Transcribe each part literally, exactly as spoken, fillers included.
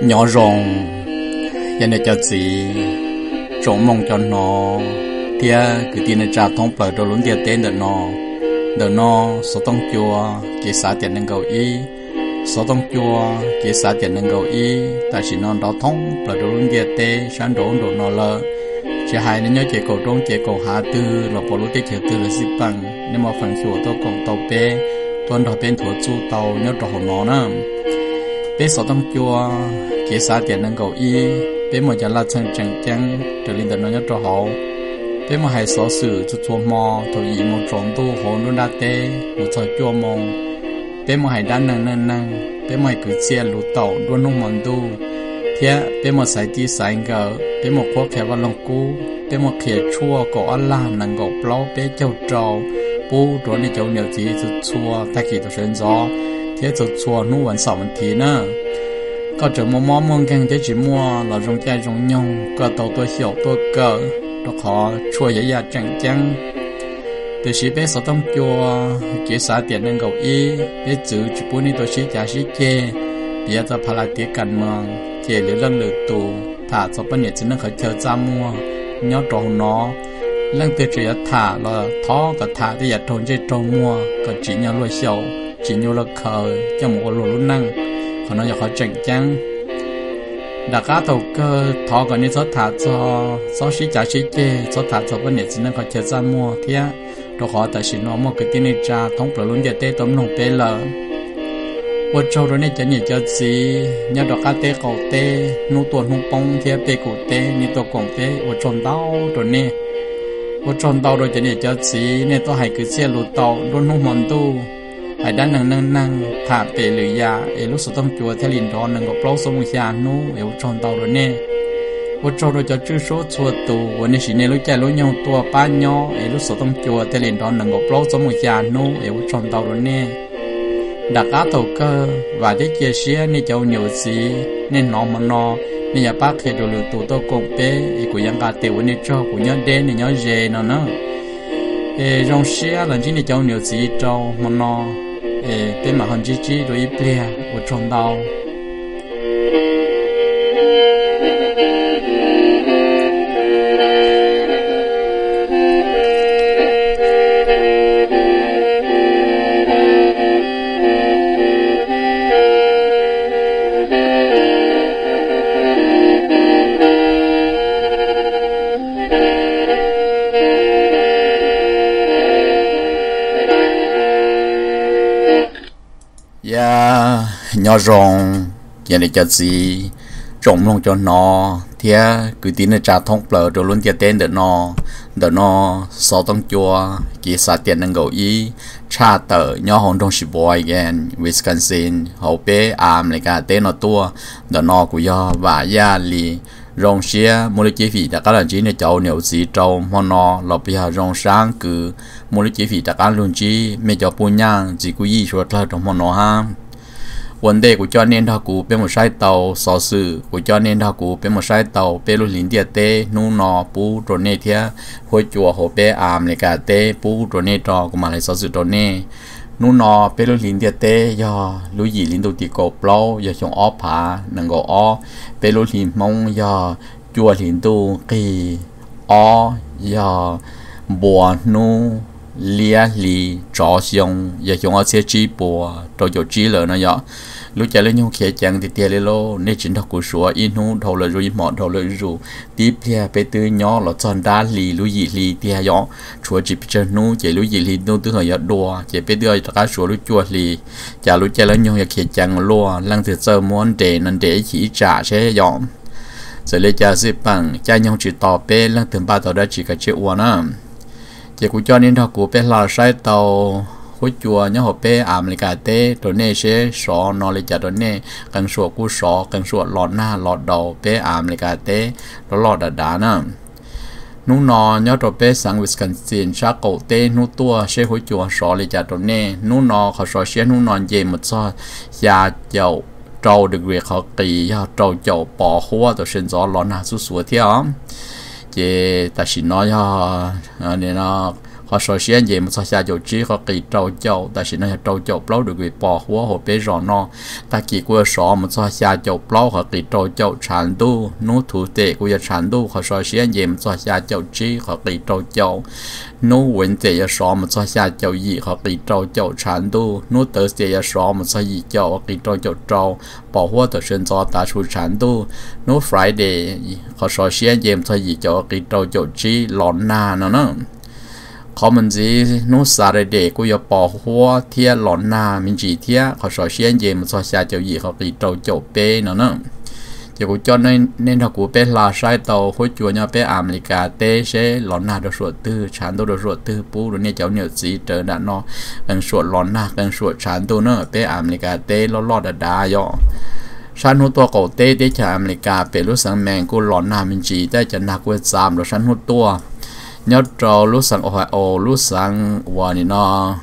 nhỏ rồng giờ này cho gì trộn mong cho nó thì cứ tin là trả thông bờ đồ luôn tiền tên được nó được nó số tông chùa cái xã tiền năng cầu ý số tông chùa cái xã tiền năng cầu ý ta chỉ nó đó thông bờ đồ luôn tiền tên sáng đồ đồ nó là chỉ hai nên nhớ chỉ cầu trong chỉ cầu hạ tư là bộ lúa chỉ tư là xí bằng nhưng mà phần sủa tôi còn tàu bé tuần đầu bên thua chu tàu nhớ trò nó nữa bé số tông chùa cái xã tiền năng cầu ý bé một giờ là chân chân chân trở lên từ nó nhớ trò họ bé một hai số sự cho chùa mò thôi ý một tròn tu hồ luôn đa tê một thời chùa mong bé một hai đá năng năng năng bé một cứ chia lúa tàu luôn nông mòn tu thế bé một sải chi sải ngờ bé một khoác kẹp vào lòng cú bé một khía chua có ăn lan năng gọc lâu bé châu trâu bố rồi này châu nhiều gì cho chua ta kỳ tôi xem gió thế cho chua nu vẫn sợ vấn题nữa có chỗ mua món món canh thế chỉ mua là rong chai rong nhông có tàu tôi hiểu tôi cỡ đó họ chua dễ dàng chẳng chẳng từ khi bé sáu tông chua kế xã tiền năng gọc y bé chữ chỉ bố này tôi chỉ trả chỉ chê bây giờ phải là tiếc cần mà chê lấy lần lượt tù thả cho bên này chỉ năng khởi theo ra mua nhớ trâu nó lần từ chỉ thả là thó cả thả thì giờ trâu chơi trâu mua cả chỉ nhớ lôi sầu chỉ nhớ là khờ cho một lỗ luôn năng còn nó giờ họ chỉnh chăng đã cá tàu cơ thọ còn nên số thả cho số sĩ trả sĩ chê số thả cho bên này chỉ nên có chơi ra mua thế rồi họ tại chỉ nó một cái tiền này trả thống bờ luôn giờ tết tóm nông tê lờ một châu rồi này chỉ nhớ cho gì nhớ đó cá tê cầu tê nô tuần nô bông thế tê cổ tê ní tổ cổng tê một tròn tàu rồi nè một tròn tàu rồi chỉ nhớ cho gì nè tôi hay cứ xe lụt tàu luôn nông mòn tu hãy đã năng năng năng thả bể lưỡi ya ở lúc số tâm chùa theo liền đó năng có bao số một nhà nô ở tròn tàu rồi nè ở tròn rồi cho chữ số chùa tù ở nơi chỉ nên lúc chạy lúc nhau tua ba nhau ở lúc số tâm chùa theo liền đó năng có bao số một nhà nô ở tròn tàu rồi nè đặt cá tàu cơ và để chia sẻ nên cháu nhiều gì nên nó mà nó nên nhà bác khi đồ lừa tù tôi cùng bé của dân cả tiểu nên cho của nhau đen nên nhau dễ nó nữa rong xe là chỉ để cháu nhiều gì trâu mà nó tên mà hơn chỉ chỉ rồi ít bia của tròn đau nhỏ rồng giờ này cho gì trồng luôn cho nó thì cứ tin là trả thông bờ rồi luôn tiền tên để nó để nó sáu tông chùa kỳ xã tiền năng cầu ý trả tờ nhỏ hồng trong ship boy again Wisconsin hậu bé am lại cả tên nó tua để nó của do và gia lì rong xe mua lấy chi phí đã các lần chỉ này cháu nếu gì trâu mà nó lọp bây giờ rong sáng cứ mua lấy chi phí đã các lần chỉ mấy cháu bùn nhang chỉ có gì số là trong mà nó ha vấn đề của cho nên thao cụ bên một sai tàu sở sự của cho nên thao cụ bên một sai tàu bên lối lính địa tê nu nọ pu rồi nè thia hồi chùa hồ bé am này cả tê pu rồi nè trò của mà lại sở sự rồi nè nu nọ bên lối lính địa tê do lối gì lính đầu tiên cổ plau do trong ó phá nâng gò ó bên lối lính mông do chùa lính tu kỳ ó do bùa nu lia li trò xong giờ chúng ta sẽ chỉ bùa trò chỗ chỉ lỡ nó vậy lúc chạy lên nhau khía chẳng thì tiền lên lô nên chính thức của số in hú thầu là rồi mọn thầu là rồi tiếp theo bé tư nhỏ là chọn đá lì lúi gì lì tia gió chúa chỉ chơi nú chạy lúi gì lì nú tư hồi gió đùa chạy bé tư cả số lúi chua lì chạy lúi chạy lên nhau khía chẳng lúa lăng từ giờ muốn để nên để chỉ trả sẽ gió rồi lấy trả xếp bằng chạy nhau chỉ tỏ bé lăng từ ba tàu đã chỉ cả triệu uốn á chỉ của cho nên thằng của bé là sai tàu hối chùa nhớ hộp bé ảm lại cả té rồi nè sẽ sọ nó lại chả rồi nè càng sọ cú sọ càng sọ lọt na lọt đầu bé ảm lại cả té nó lọt đá đá nè nung nọ nhớ rồi bé sang Wisconsin sát cầu té nung tua sẽ hối chùa sọ lại chả rồi nè nung nọ họ sọ sẽ nung nọ về một so già dầu trâu được việc họ kỳ trâu dầu bỏ hoa rồi sinh gió lọt na xuống xuống theo chị ta chỉ nói cho nên nó họ soi xuyên gì một số dầu chỉ họ kỳ trâu dầu ta chỉ nói trâu dầu lâu được người bỏ hoa họ bé rõ nó ta kỳ qua sọ một số dầu lâu họ kỳ trâu dầu tràn đu nút thủ tệ của tràn đu họ soi xuyên gì một số dầu chỉ họ kỳ trâu dầu nút vấn đề sọ một số dầu gì họ kỳ trâu dầu tràn đu nút tới đề sọ một số gì dầu kỳ trâu dầu trâu bỏ hoa từ trên gió ta chú tràn đu nút Friday họ soi xuyên gì một số gì dầu kỳ trâu dầu chỉ lon na nó nữaเขามันจีนู้สาระเด็กกูอย่าปอหัวเทียหลอนนามันจีเทียเขาสอยเชียนเย็นมันสอยชาเจ้าหญิงเขาตีโตโจเป้เนาะเนาะเจ้ากูจอนในในถ้ากูเป็นลาใช้โตหัวจัวเนี่ยเป็นอเมริกาเต้เช่หลอนนาโดยส่วนตื้อฉันโดยส่วนตื้อปูหรือเนี่ยเจ้าเหนียวจีเจอด่านเนาะกันส่วนหลอนนากันส่วนฉันตัวเนาะเป็นอเมริกาเต้ล้อล้อดาดาย่อฉันหัวตัวเก่าเต้ได้จากอเมริกาเป็นรู้สังแมงกูหลอนนามันจีได้จะนักเวทสามแล้วฉันหัวตัวnhớ trâu lúc sang Ohio lúc sang Washington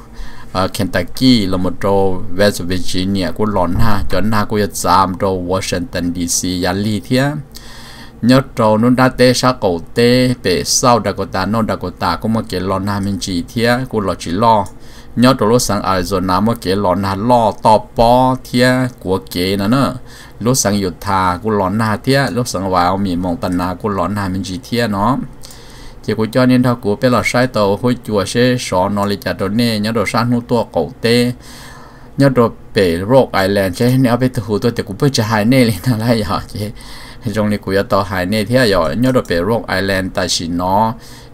Kentucky là một trâu West Virginia của lòn ha cho na của giam trâu Washington đê xê ya li thía nhớ trâu nó đã té sát cổ té về sau Dakota nó Dakota cũng một cái lòn ha mình chỉ thía của lò chỉ lo nhớ trâu lúc sang Arizona một cái lòn ha lo to po thía của cái nữa nữa lúc sang Utah của lòn ha thía lúc sang Wyoming Montana của lòn ha mình chỉ thía nó chỉ có cho nên thao của bé là sai tàu hối chùa sẽ sọ nó lịch trả đồ nè nhớ đồ san hút tua cổ tê nhớ đồ bể rock island chứ nếu bé thu tôi thì cũng biết chỉ hai nè lên là lại hả chứ trong này của tàu hai nè thế rồi nhớ đồ bể rock island tại chỉ nó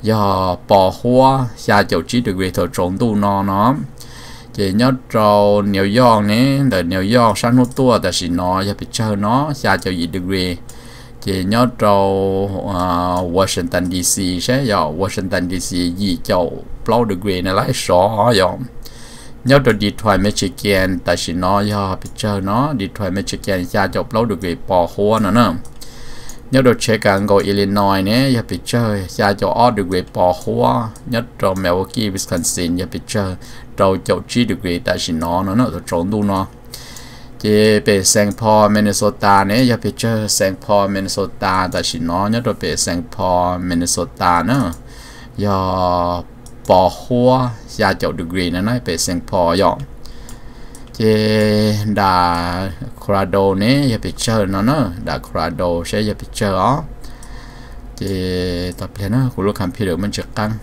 do bỏ hoa xa chậu chỉ được về thợ trốn tu nó nó chỉ nhớ trâu New York nè đời New York san hút tua tại chỉ nó giờ bị chơi nó xa chậu gì được về chỉ nhớ trâu uh, Washington đê xê sẽ giờ Washington đê xê gì châu bao được quyền này lại số giờ nhớ trâu Detroit Michigan tại vì nó giờ bị chơi nó Detroit Michigan ra châu bao được quyền bỏ hoa nữa nè nhớ trâu Chicago Illinois nè giờ bị chơi ra châu all được quyền bỏ hoa nhớ trâu Milwaukee Wisconsin giờ bị chơi trâu châu chỉ được quyền tại vì nó nó nó trốn luôn nó chỉ về Saint Paul Minnesota này giờ bị chơi Saint Paul Minnesota tại chỉ nó nhớ rồi về Saint Paul Minnesota nữa giờ bỏ hoa ra chỗ degree này nói về Saint Paul giờ chỉ đã Colorado này giờ bị chơi nó nữa đã Colorado sẽ giờ bị chơi đó chỉ tập luyện nó của lúc computer mình trực căng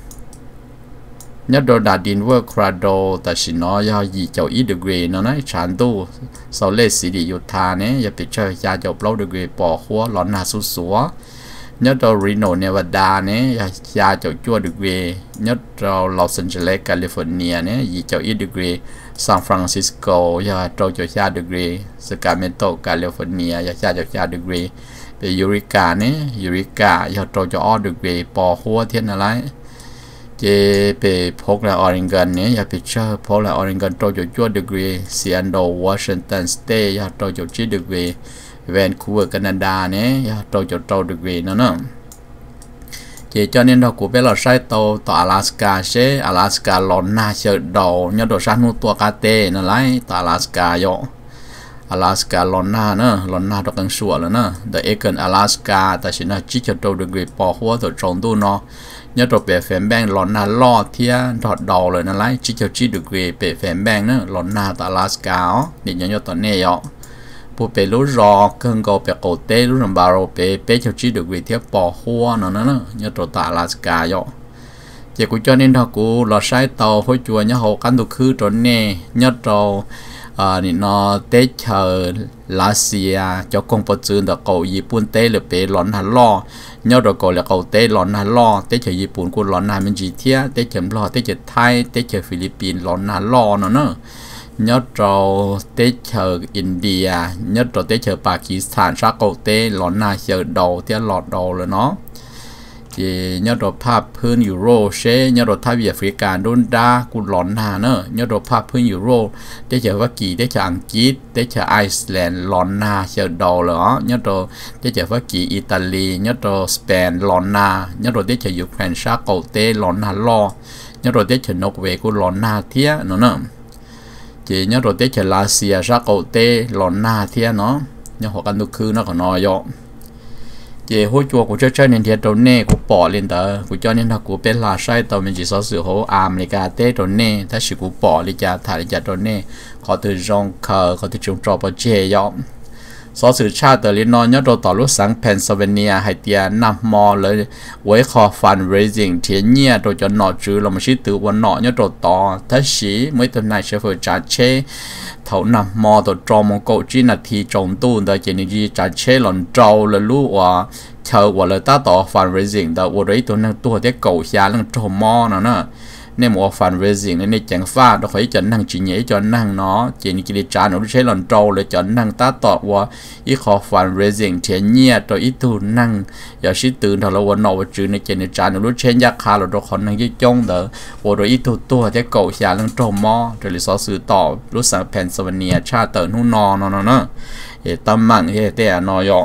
nhớ đồ đã Denver Colorado tại chỉ nó do gì châu ít degree nó nói chán tu sau lễ sĩ đi Utah này giờ bị chơi ra châu lâu degree bỏ hoa lon na su súa nhớ đồ Reno Nevada này ra châu chua degree nhớ đồ Los Angeles California này gì châu ít degree San Francisco giờ châu châu ra degree Sacramento California giờ ra châu ra degree về Eureka này Eureka giờ châu châu degree bỏ hoa thiên là lại chỉ về phổ là Oregon này giờ bị chơi phổ là Oregon trôi chỗ chua degree Seattle Washington State giờ trôi chỗ chín degree Vancouver Canada này giờ trôi chỗ trôi degree nữa nữa chỉ cho nên đó của bé là sai tàu tàu Alaska sẽ Alaska lon na chờ đầu nhớ đồ san hút tua cá tê nó lấy tàu Alaska yo Alaska lon na nữa lon na đó càng sủa nữa nữa the Aiken Alaska tại chỉ nó chỉ cho trôi degree bỏ hoa rồi trồng tu nó nhớ đồ bể phèm bang lon na lo thia đọt đầu rồi nó lấy chỉ cho chỉ được về bể phèm bang nữa lon na tại Alaska ó để nhớ nhớ tao nè ó bộ bể lúa rò cơn cầu bể cổ tê lúa làm bao bể bể cho chỉ được về thia bỏ hoa nó nữa nhớ đồ tại Alaska ó chỉ cũng cho nên thằng cô lọt sai tàu phơi chùa nhớ hồ cán đồ khứ trốn nè nhớ đồ à thì nó tết chờ Russia cho con bớt chừng được cầu Nhật tết là bể lon hà lo nhớ rồi cầu là cầu tết lon hà lo tết chờ Nhật của lon hà mình chỉ thia tết chờ lo tết chờ Thái tết chờ Philippines lon hà lo nó nữa nhớ rồi tết chờ India nhớ rồi tết chờ Pakistan sát cầu tết lon hà chờ đầu tết lọt đầu là nó chỉ nhớ đồ phápพื้น Euro เช่nhớ đồ thái Việt Africa โดนด่ากูหลอนหาเนอะnhớ đồ phápพื้น Euro ได้เจอว่ากี่ได้เจออังกฤษได้เจอไอซ์แลนด์หลอนหาเจอดอลเหรอnhớ đồได้เจอว่ากี่อิตาลีnhớ đồสเปนหลอนหาnhớ đồได้เจอยูเครนชาเกาเต้หลอนหาล้อnhớ đồได้เจอนกเวกูหลอนหาเทียเนอะเนอะchỉ nhớ đồได้เจอรัสเซียชาเกาเต้หลอนหาเทียเนาะnhớหัวกันทุกคืนนะก็นอยอ chị hỗ trợ của chơi chơi nên thiệt đồ nè của bỏ lên tờ của cho nên là của bên là sai tờ mình chỉ so sự hỗ America tết đồ nè ta chỉ của bỏ đi cha thải đi cha đồ nè họ từ rong cờ họ từ trồng trọt vào chè dọn so sự cha tờ liên nói nhớ đồ tỏ lúc sáng Pennsylvania hay tia nằm mòเลยvới kho fundraising thiên nhiên đồ cho nọ chứ là một sĩ tự vấn nọ nhớ đồ tỏ thế sĩ mấy tuần này sẽ phải trả chế thấu nằm mò đồ trò một cậu chỉ là thì trồng tu đó chỉ là trả chế lần trâu là lú và chờ và là ta tỏ fundraising đó và đấy tôi năng tu để cậu xa năng trò mò nó nữa nên một fundraising nên nên chẳng pha đó phải chọn năng chỉ nhảy cho năng nó chỉ như cái trả nó chế lần trâu để chọn năng ta tỏ và ít khó fundraising thiên nhiên rồi ít tu năng giờ sĩ tự thằng làวันnọ chữ này chỉ trả nó lúc trên giá khá là đó còn năng cái trong đó và rồi ít tu tu để cậu xa năng trò mò rồi số sự tỏ lúc sáng Pennsylvania cha tờ nu nọ nó nó nó để tâm mạng thế thế nó dọn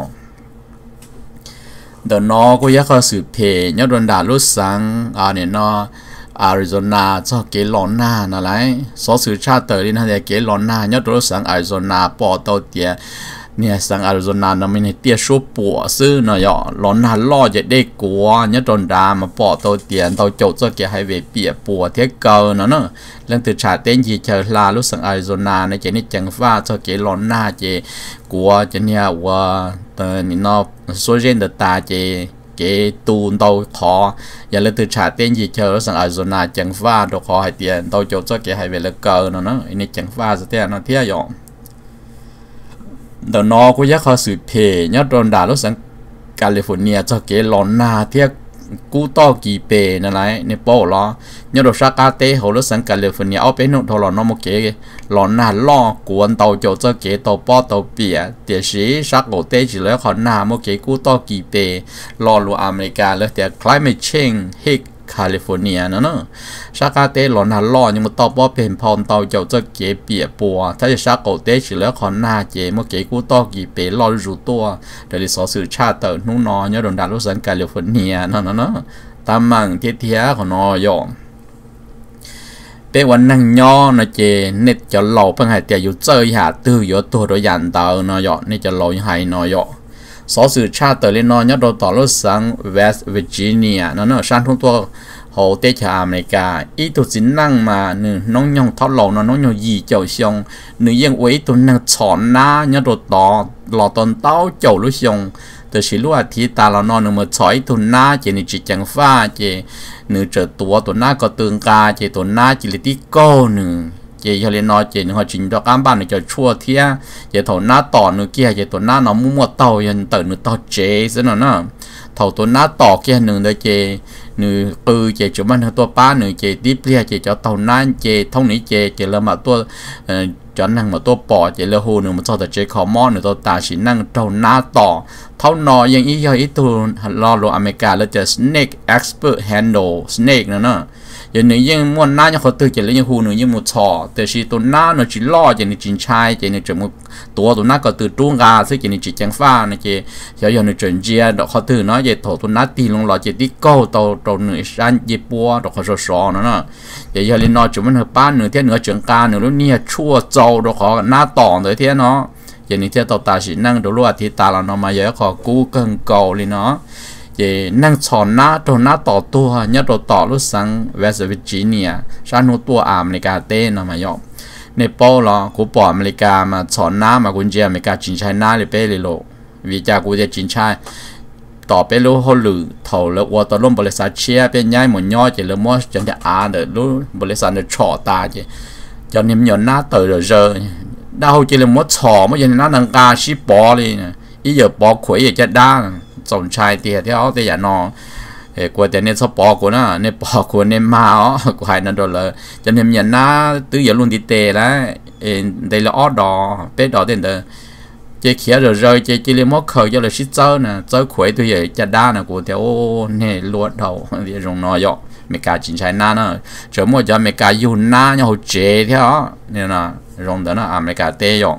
เดี๋ยวน้อก็อยากเขาสืบเพย์ยอดดาลุสังอ่าเนี่ยน้ออาริโซนาเจ้าเกลอนนาอะไรสอสืบชาติเตอร์นี่นะเดี๋ยวเกลอนนายอดลุสังอาริโซนาปอโตเตียเนี่ยสังอาริโซนาเราไม่ได้เตี้ยชูปัวซื้อเนาะยอหลอนนาล่อจะได้กลัวยอดดามาปอโตเตียนเตาโจเจ้าเกให้เวเปียปัวเทียเกอเนาะเนาะเรื่องตื่นชาเต้นยีเชอลาลุสังอาริโซนาในเจนี่จังฟ้าเจ้าเกลอนนาเจกลัวจะเนี่ยว่าเตอนี่เนาะโซเจนเดตาเจcái tuôn tàu khó giờ lên từ trả tiền gì chờ sang Arizona chẳng pha đồ khó hay tiền tàu chỗ cho cái hay về là cờ nó nó này chẳng pha sẽ tiền nó thế rồi đầu nó có giá khó xử phê nhớ đồn đà lúc sang California cho cái lon na thế cú to kỳ bề này này này bỏ lo nhớ đồ sa cá tê hồi lúc sang California ở bên nông thôn nó một cái lon na lo cuốn tàu chỗ cho cái tàu bỏ tàu bìa để sĩ sa cổ tê chỉ lấy còn na một cái cú to kỳ bề lo lu America lấy để climate change hit California nữa nữa sa cá tê lon na lo nhưng mà tàu bỏ bên phong tàu chỗ cho cái bìa bùaถ้าsa cổ tê chỉ lấy còn na chỉ một cái cú to kỳ bề lo rủ tua để đi xóa sự cha tờ nung nó nhớ đồn đà lúc sang California nó nó nó tามมังเทียของน้อยองเป็นวันนั่งย่อนะเจเน็ตจะหล่อเพิ่งหายเตียอยู่เจอหาตื้ออยู่ตัวโดยยันเตอน้อยอนี่จะหล่อหายน้อยอสอสื่อชาติเตอเลนน้อยโดนต่อรถสังเวสต์เวอร์จิเนียนั่นเนอะชั้นทุ่งตัวโหเตชอเมริกาอีตัวสินนั่งมาหนึ่งน้องยองทอดหล่อน้องยองยีเจ้าชงหนึ่งยังไว้ตัวนั่งฉอนหน้าเนี่ยโดนต่อหล่อตอนเต้าเจ้าลุชงแต่สิลูกอาทิตย์ตาเรานอนหนึ่งมาฉอยตัวหน้าเจนี่จิจังฟ้าเจหนึ่งเจอตัวตัวหน้าก็ตึงกาเจตัวหน้าจิลิติโก้หนึ่งเจเขาเรียนนอเจหนึ่งเขาจินดอกอ้ามบ้านหนึ่งจะชั่วเทียเจตัวหน้าต่อหนึ่งเกียเจตัวหน้าน้องมั่วเต่ายันเติร์หนึ่งต่อเจซะหน่อยนะเท่าตัวหน้าต่อเกียหนึ่งเลยเจหนึ่งปือเจจุมันตัวป้าหนึ่งเจดิบเลียเจเจ้าเต่าหน้าเจท่องนี้เจเจเริ่มมาตัวจอนนั่งมาตัวปอเจเลหูหนึ่งมาตัวแต่เจคอมอนหนึ่งตัวตาชินั่งเท่าหน้าต่อเท่านอยังอีย่อยอีตัวรอโลอเมริกาแล้วจะ snake expert handle snake นะเนาะอย่างหนึ่งยังม้วนหน้ายังเขาตื่นเจเลยยังหูหนึ่งยังมุดชอแต่ชีตัวหน้าเนาะจีล่อเจนี่จินชายเจนี่จมูกตัวตัวหน้าก็ตื่นจุ้งกาซึ่งเจนี่จีแจงฟ้านะเจเดี๋ยวอย่างหนึ่งจนเจียดอกเขาตื่นเนาะเจถอตัวหน้าตีลงหล่อเจที่เก้าตัวตัวหนึ่งชั้นเย็บปัวดอกเขาสอๆนะเนาะเดี๋ยวอย่างเล่นนอจุมันเหอป้าหนึ่งเที่ยเหนือเฉียงกาหนึ่งแล้วเนี่ยชั่วโจดอกเขาหน้าต่อเลยเที่ยเนาะอย่างนี้เที่ยตัวตาสีนั่งดูรู้อาทิตย์ตาเราเนาะมาเยอะขอกู้เกินเก่าเลยเนาะเจนั่งฉอนหน้าตัวหน้าต่อตัวเนี่ยตัวต่อรู้สังเวสต์เวอร์จิเนียชาติตัวอเมริกาเต้เนาะมาเยอะในโป้หรอกูปออเมริกามาฉอนหน้ามากุญแจอเมริกาจีนใช้หน้าเลยเป้เลยโลวิจากูจะจีนใช้ต่อไปรู้เขาหรือเท่าแล้วว่าตอนร่วมบริษัทเชียเป็นย้ายหมดย่อเจริญมั่วจนจะอาเดอรู้บริษัทเดอชอตาเจจนเนี่ยมันหน้าเตอเดอเจอดาวเจริญมั่วชอมั่วยันหน้าดังกาชิปอเลยนะอีเยอะปอขวยอยากจะด่างสนชายเตี้ยที่เขาแต่อย่านอเออกว่าแต่เนี่ยสปอกูนะเนี่ยปอกูเนี่ยมาอ๋อกว่านั่นโดนเลยจนเนี่ยมันหน้าตื้ออย่าลุ่นติเตแล้วเอเดลออดอเป็ดดอเด่นเดอเจ๊เขียrồi rồiเจ๊chỉ lấy móc khởi cho là shit chơi nè chơi khuấy tôi vậy chả đa nè của theo nè luộc đầu thì dùng nó dọ mấy cái chính trái na nè chờ mua cho mấy cái yun na nhau chế theo nè nè dùng đó là mấy cái tê dọ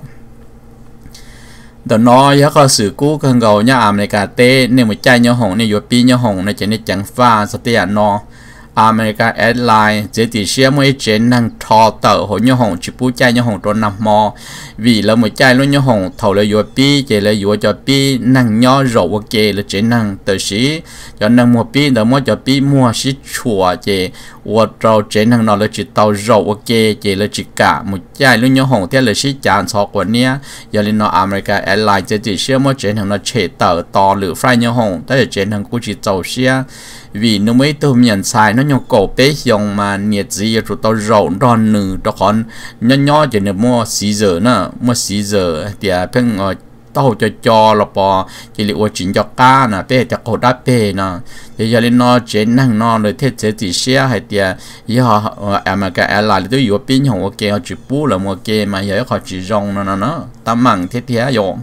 đó nó giá có sự cũ cần cầu nhá mấy cái tê nên một chai nhau hồng này vừa pi nhau hồng này chỉ nên chẳng pha sao tê nó America Airlines chỉ chỉ xe mới trên năng thọ tờ hội nhau hồng chỉ bút chai nhau hồng trốn nằm mò vì là một chai luôn nhau hồng thầu là vừa pi chỉ là vừa cho pi năng nhỏ rổ ok là trên năng tờ sĩ cho năng mua pi đỡ mua cho pi mua sĩ chùa chỉ vừa trâu trên năng nó là chỉ tàu rổ ok chỉ là chỉ cả một chai luôn nhau hồng theo là sĩ chán so của nia giờ lên nó America Airlines chỉ chỉ xe mới trên năng nó chế tờ to lửa fry nhau hồng tới trên năng cũng chỉ tàu xe vì nó mới tôm nhận sai nó nhau cổ bé dòng mà nhiệt gì rồi tao rộn đòn nử đó còn nhỏ nhỏ chỉ là mua xí giờ nữa mua xí giờ thì phèn tao cho cho là bỏ chỉ là uống chín cho cá nè bé cho cổ đá bé nè thì giờ lên nó chế năng nó rồi thế chế chỉ xe hay thì giờ America Airlines tôi vừa pin hồng ok họ chỉ bù là mua ok mà giờ họ chỉ rong nó nó nó tao mặn thế thế rồi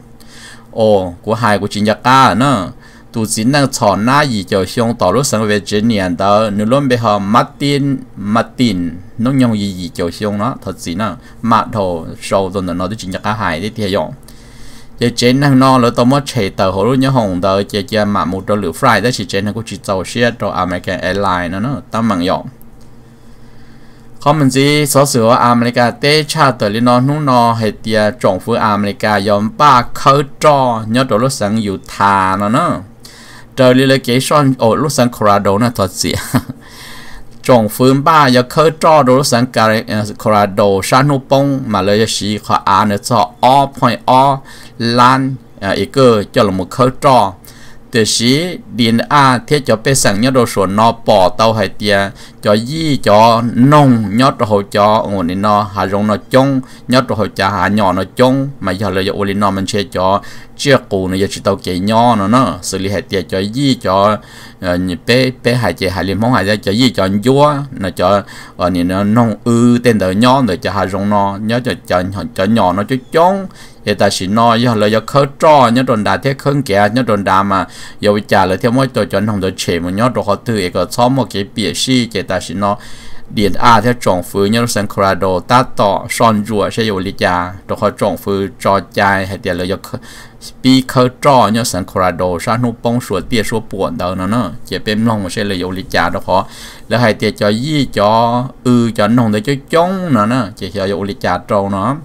ồ của hai của chín cho cá nữa tu chính năng chọn na gì cho xong tàu lúc sang về trên niên đó nếu luôn bây giờ Martin Martin nó nhung gì gì cho xong nó thật sự nó mặt hồ sâu rồi nó tôi chính cho cả hai đấy thì dùng giờ trên năng nó là tao mới chạy tàu hồ lúc nhớ hồng đó giờ giờ mà một đôi lửa fry đó chỉ trên năng cũng chỉ tàu xe cho American Airlines nó nó tao mang dùngเขามันจีสอสืออเมริกาเตชาตัวลินอนุ่นอเฮตียจงฟูอเมริกายอมป้าเขาจอยอดตัวรถสังอยู่ทาเนาะเนาะเจอเลยเกชอนโอ้รถสังโคราโดน่ะตัวเสียจงฟูป้ายอเขาจอรถสังการโคราโดชานุปงมาเลยสีขออ่านเนี่ยจะอ้อพอยอ้อล้านอีกก็จะลงมือเขาจอแต่สีดินอาเทียจะไปสั่งยอดส่วนนอปอเตาไฮเตียจอยี่จอนงยอดหัวจอโอ้นี่นอหารงนอจงยอดหัวจอหาหย่อนอจงมาอย่าเลยโอลินอมันเชื่อจอเชื่อกูเนี่ยจะเตาเกี่ยย่อเนาะเนาะสื่อลิไฮเตียจอยี่จอเอ่อเป๊ะเป๊ะหายใจหายลิมห้องหายใจจอยี่จอยัวนะจอเออนี่เนาะนงอือเต้นเตอย่อเดี๋ยวจะหารงนอยอดจะจอจอหย่อนอจจงgiờ ta chỉ nói giờ là giờ khơi trò nhớ đồn đá thế khơi kẻ nhớ đồn đá mà giờ bây giờ là theo mỗi tôi chọn không được chế mà nhớ đồ họ từ cái xóm một cái bìa xí giờ ta chỉ nói điện a theo trồng phứ nhớ sang Colorado ta tỏ son rùa sẽอยู่ลิจาđồ họ trồng phứ trò chạy hay tiền là giờปีkhơi trò nhớ sang Colorado sang nụ bông sủa tia sủa buồn đâu nó nó chỉ bên lòng mà sẽ làอยู่ลิจาđồ họ là hay tiền cho gì cho ư cho nông để cho chống nó nó chỉ choอยู่ลิจาtrâu nó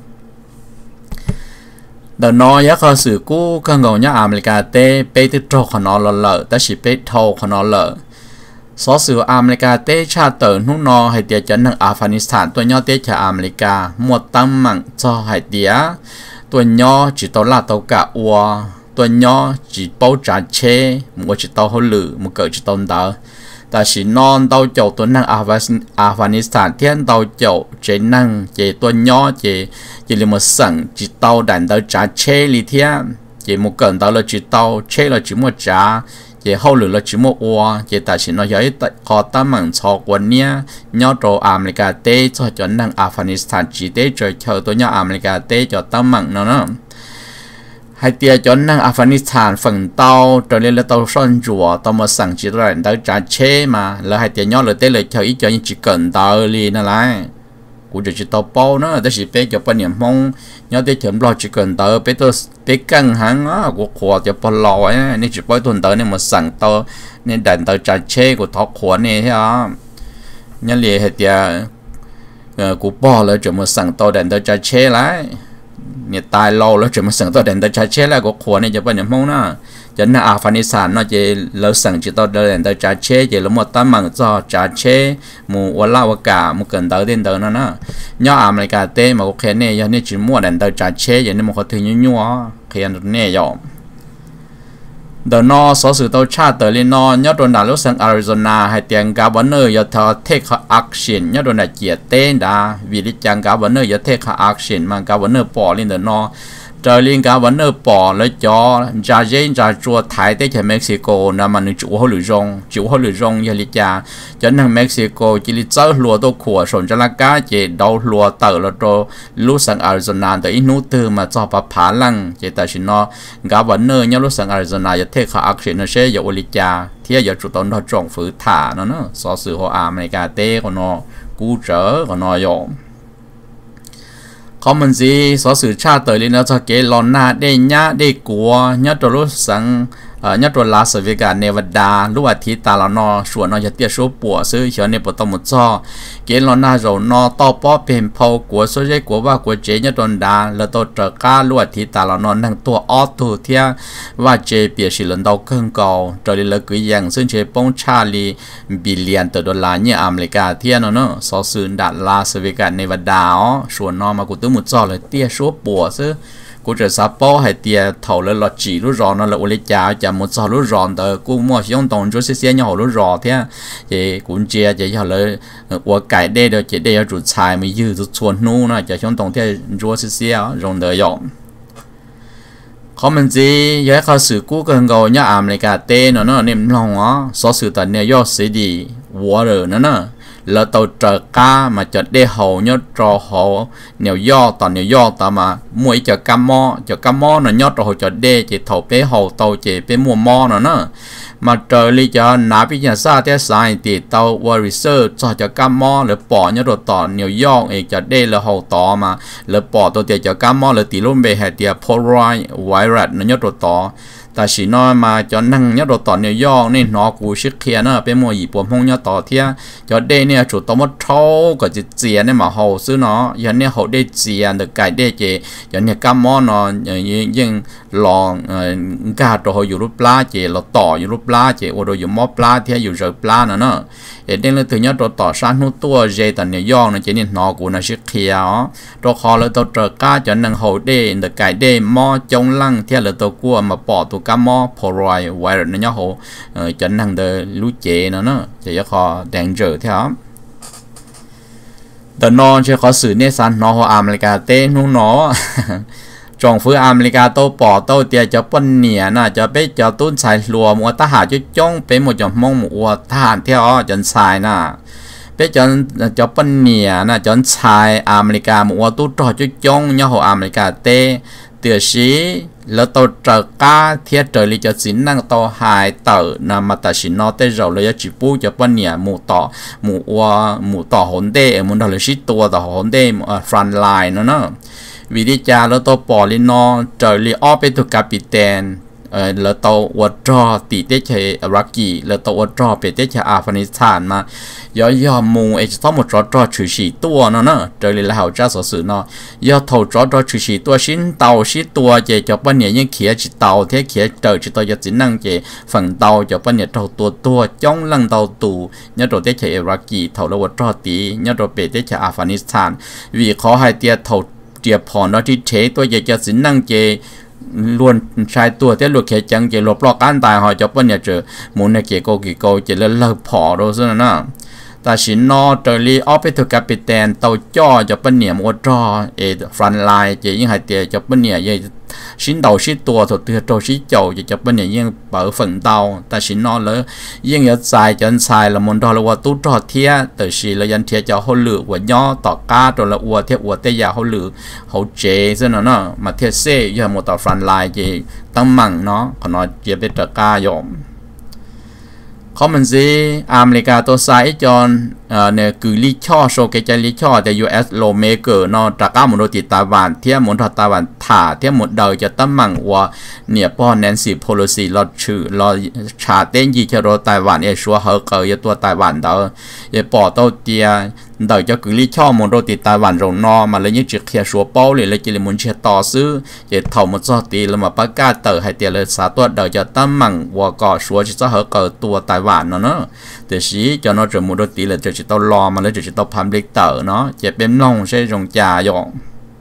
đợt nó giá khó xử cũ các ngầu nhá America tê bê tư trâu của nó lợ lợ ta chỉ bê thâu của nó lợ số xử America tê cha tờ nút nó hay tiệt chân năng Afghanistan tôi nhau tê cha America một tăng mạng cho hay tiệt tôi nhau chỉ tàu là tàu cả ua tôi nhau chỉ bao trả chế một chỉ tàu hỗ lử một cỡ chỉ tàu đỡ ta chỉ non tàu chậu tôi năng Afghanistan thiên tàu chậu chế năng chế tôi nhỏ chế chỉ là một sẵn chỉ tàu đàn tàu trả chế lý thiên chế một cận tàu là chỉ tàu chế là chỉ một trả chế hậu lửa là chỉ một ua chế ta chỉ nói với có tám mạng cho quân nia nhỏ trâu America tê cho cho năng Afghanistan chỉ tê chơi chờ tôi nhỏ America tê cho tám mạng nó nữa hai tia cho năng Afghanistan phần tàu trở lên là tàu son rùa tàu mà sẵn chỉ là tàu trả chế mà là hai tia nhỏ là tê là chờ ý cho những chỉ cần tàu liền là lại cũng chỉ tàu bao nữa ta chỉ bé cho bao niệm mong nhỏ tê chấm lo chỉ cần tàu bé tôi bé căng hàng á của khóa cho bao lo ấy nên chỉ bao tuần tàu nên mà sẵn tàu nên đàn tàu trả chế của thọ khóa này ha nhớ liền hai tia của bao là chỉ mà sẵn tàu đàn tàu trả chế lạiเนี่ยตายเราแล้วจะมาสั่งตัวเด่นตัวชาเช่แล้วก็ขวเนี่ยจะเป็นอย่างมองนะจะน่าอัฟกานิสถานเนาะจะเราสั่งจะตัวเด่นตัวชาเช่จะเราหมดตั้งมั่งจอชาเช่หมู่วันละวกาหมู่เกินตัวเด่นตัวนั่นนะย่ออเมริกาเต้มาโอเคเนี่ยยันนี่จีมั่วเด่นตัวชาเช่ยันนี่มันเขาถึงยั่วๆเขียนเนี่ยยอมเดินนอสอสื่อตัวชาติเตอร์ลินอยอดโดนด่าลูกสังอาริโซนาให้เตียงกาบันเนอร์ยอดเธอเทคแอคชั่นยอดโดนด่าเกียเต้นด่าวิริจังกาบันเนอร์ยอดเทคแอคชั่นมันกาบันเนอร์ปอลินเดินนอเจอลิงกาบันเนอร์ปอแล้วจอจาเจนจาจัวไทยเต้จากเม็กซิโกนะมันจูฮัลลุจงจูฮัลลุจงยาลิจาจนทางเม็กซิโกจิลิเจอหัวตัวขวดสนจลากาเจดาวหัวเตอร์แล้วตัวลูกสังอาริโซนาแต่อินูตือมาจอปะผาลังเจแต่ชินอกาบันเนอร์เนี่ยลูกสังอาริโซนายอดเทคแอคชั่นนะเชยอลิจาเที่ยยอดจุดต้นทอจงฝืนถ่าเนาะเนาะสอสื่อของอเมริกาเต้ก็เนาะกูเจอก็เนาะยอมเขามันสิสอสื่อชาติเตยเลยนะจะเกลอนหน้าได้ยะได้กัวเนี่ยตัวรู้สัง nhất rồi lá sự việc cả Nevada lúc à thì ta là nó chuẩn nóจะ tiết số bùa sư cho nên bộ tông một cho cái nó na rồi nó to bó bên phâu của số giấy của và của chế nhất rồi đã là tôi trở cá lúc à thì ta là nó năng tua auto thia và chế biệt sự lần đầu cơn cầu rồi là cái dạngซึ่งchế bông Charlie billion từ đô la như America thia nó nó số sự đã là sự việc cả Nevada ó chuẩn nó mà của tôi một cho là tiết số bùa sưกูจะซับป้อให้เตียเท่าเลยหลอดจีรู้รอนั่นแหละอุลิจ่าจะหมดซอรู้รอนแต่กูมั่วช่องตรงจุดเสียเนี่ยรู้รอเท่าเจ้กูเจียจะเอาเลยวัวไก่ได้เดี๋ยวจะได้เอาจุดชายไม่ยืดจุดชวนนู้นนะจะช่องตรงที่จุดเสียรอนเดียวยเขามันจีย้ายเขาสื่อกู้กันเขาเนี่ยอเมริกาเต้เนาะเนาะเนี่ยมันลองอ๋อสอสื่อแต่เนี่ยยอดสีดีวัวเลยนั่นน่ะแล้วตัวเจอก้ามาจะได้หัวยอดรอหัวเหนียวยอดตอนเหนียวยอดต่อมามวยจะกัมมอจะกัมมอน่ะยอดรอจะได้จะถกไปหัวตัวจะไปมัวมอน่ะเนาะมาเจอเลยจะนับวิทยาศาสตร์ที่สายติดตัววอริเซอร์จะจะกัมมอหรือปอดยอดต่อเหนียวยอดเองจะได้แล้วหัวต่อมาหรือปอดตัวจะกัมมอหรือตีลุ่มเบให้เดียโพลารไวรัสน่ะยอดต่อแต่สิน้อยมาจะนั่งยอดต่อเนี่ยย่อนี่นอกูชิคเคียนะเป็นมวยญี่ปุ่นพงยอดต่อเทียจะได้เนี่ยจุดตัวมัดเท่าก็จะเจียเนี่ยมาเขาซื้อเนาะยันเนี่ยเขาได้เจียเด็กไก่ได้เจยันเนี่ยกัมมอนอนยังลองกาตัวอยู่รูปปลาเจเราต่ออยู่รูปปลาเจโอโดอยู่มอปลาเทียอยู่เจอปลาเนาะเนาะเอ็ดเด่นเลยถึงยอดต่อสร้างนู้ตัวเจแต่เนี่ยย่อนะเจนี่นอกูนะชิคเคียอ๋อตัวคอเลยตัวเจอกาจะนั่งเขาได้เด็กไก่ได้มอจงลังเทียเลยตัวกัวมาปอตัวกัมมอพอรอยไวรัสนั่นเนี่ยเขาจะนั่งเดรู้เจนะเนาะจะยังคอแดงเจอเท่าแต่นอนเชื่อเขาสื่อเนี่ยสันนอเขาอเมริกาเต้นุ่งนอจงฟื้นอเมริกาโตปอโตเตียจะปนเหนียน่ะจะไปจะตุ้นสายรัวมัวทหารจะจ้องไปหมดจะมองมัวทหารเที่ยวจนสายน่ะไปจนจะปนเหนียน่ะจนสายอเมริกามัวตุ้นรอจะจ้องเนี่ยเขาอเมริกาเต้เตือสีแล้วตัวเจอกาเทียเจอเลยจะสินนั่งตัวหายเต๋อนะมาตัดสินนอเตเราเลยจะจีปูจะปนเนี่ยหมู่ต่อหมู่วัวหมู่ต่อหนเต้หมู่ต่อเลยชิตัวต่อหนเต้ฟรันไลน์นะเนาะวิธีจาแล้วตัวปอลินอเจอเลยออเป็นตัวกาปิเตนเออแล้วตัววัดรอตีเตชอิรักีแล้วตัววัดรอเป็นเตชอัฟกานิสถานมาย่อยย่อมูเอจะต้องหมดรอดรอถือสีตัวเนาะเนาะเจอเลยแล้วเจ้าสอสื่อเนาะย่อถอดรอดรอถือสีตัวชิ้นเตาชิ้นตัวเจจะปั้นเนี่ยยังเขียจิตเตาเทียเขียเจอจิตตัวจะสินั่งเจฝั่งเตาจะปั้นเนี่ยเตาตัวตัวจ้องลังเตาตูเนี่ยตัวเตชอิรักีเท่าแล้ววัดรอตีเนี่ยตัวเป็นเตชอัฟกานิสถานวิขอให้เตียเท่าเตียพรเนาะที่เทตัวจะจะสินั่งเจล้วนชายตัวที่หลุดเขจังเจหลบลอกการตายหอยจะปั้นเนี่ยเจอมูนเนี่ยเกโกกิโกเจแล้วเลิกพอโดนซะนะแต่สินนอเตอรีออฟเปตัวกัปเตนเตาจ่อจะปั้นเนี่ยมัวจ่อเอฟรันไลน์เจยิ่งหายเตียจะปั้นเนี่ยยังชิ้นเตาชิ้นตัวถอดเตือตัวชิ้นเจ้าจะจะปั้นเนี่ยยิ่งเปิดฝั่งเตาแต่สินนอเลยยิ่งยัดสายจนสายละมุนทอละวัวตู้จ่อเทียแต่สิละยันเทียจะเขาหลือหัวย่อต่อก้าตัวละวัวเทียวัวเตียเขาหลือเขาเจซะเนาะเนาะมาเทียเซ่ยังมัวต่อฟรันไลน์เจตั้งมั่งเนาะขนาดเจียเป็นตะก้ายอมเขามันสิอเมริกาตัวไซจอนเนี่ยคือลิช่อโชเกจลิช่อแต่ ยู เอส โลเมเกอร์นอตะก้าหมดติดไต้หวันเทียมหมดไต้หวันถ่าเทียมหมดเดาจะตั้งมั่งว่าเนี่ยป้อนแนนซี่โพโลซีรอดชื่อรอชาเต้นยีเชโรไต้หวันเอชัวเฮอเกอร์ยตัวไต้หวันเดาเอปอโตเตียเดาจะคือลิช่อหมดติดไต้หวันรงนอมาเลยยิ่งจะเขียชัวเป้าเลยเลยจะเลยมุนเชียต่อซื้อเอเท่าหมดซอตีแล้วมาประกาศเตอร์ให้เตียเลยสาตัวเดาจะตั้งมั่งว่าก่อชัวจะเฮอเกอร์ตัวไต้หวันเนาะเนาะแต่สีจะนอจะหมดตีเลยจะจะต้องรอมาเลยจะต้องพัมลิกเตอร์เนาะจะเป็นน้องใช่จงจ่าหยอง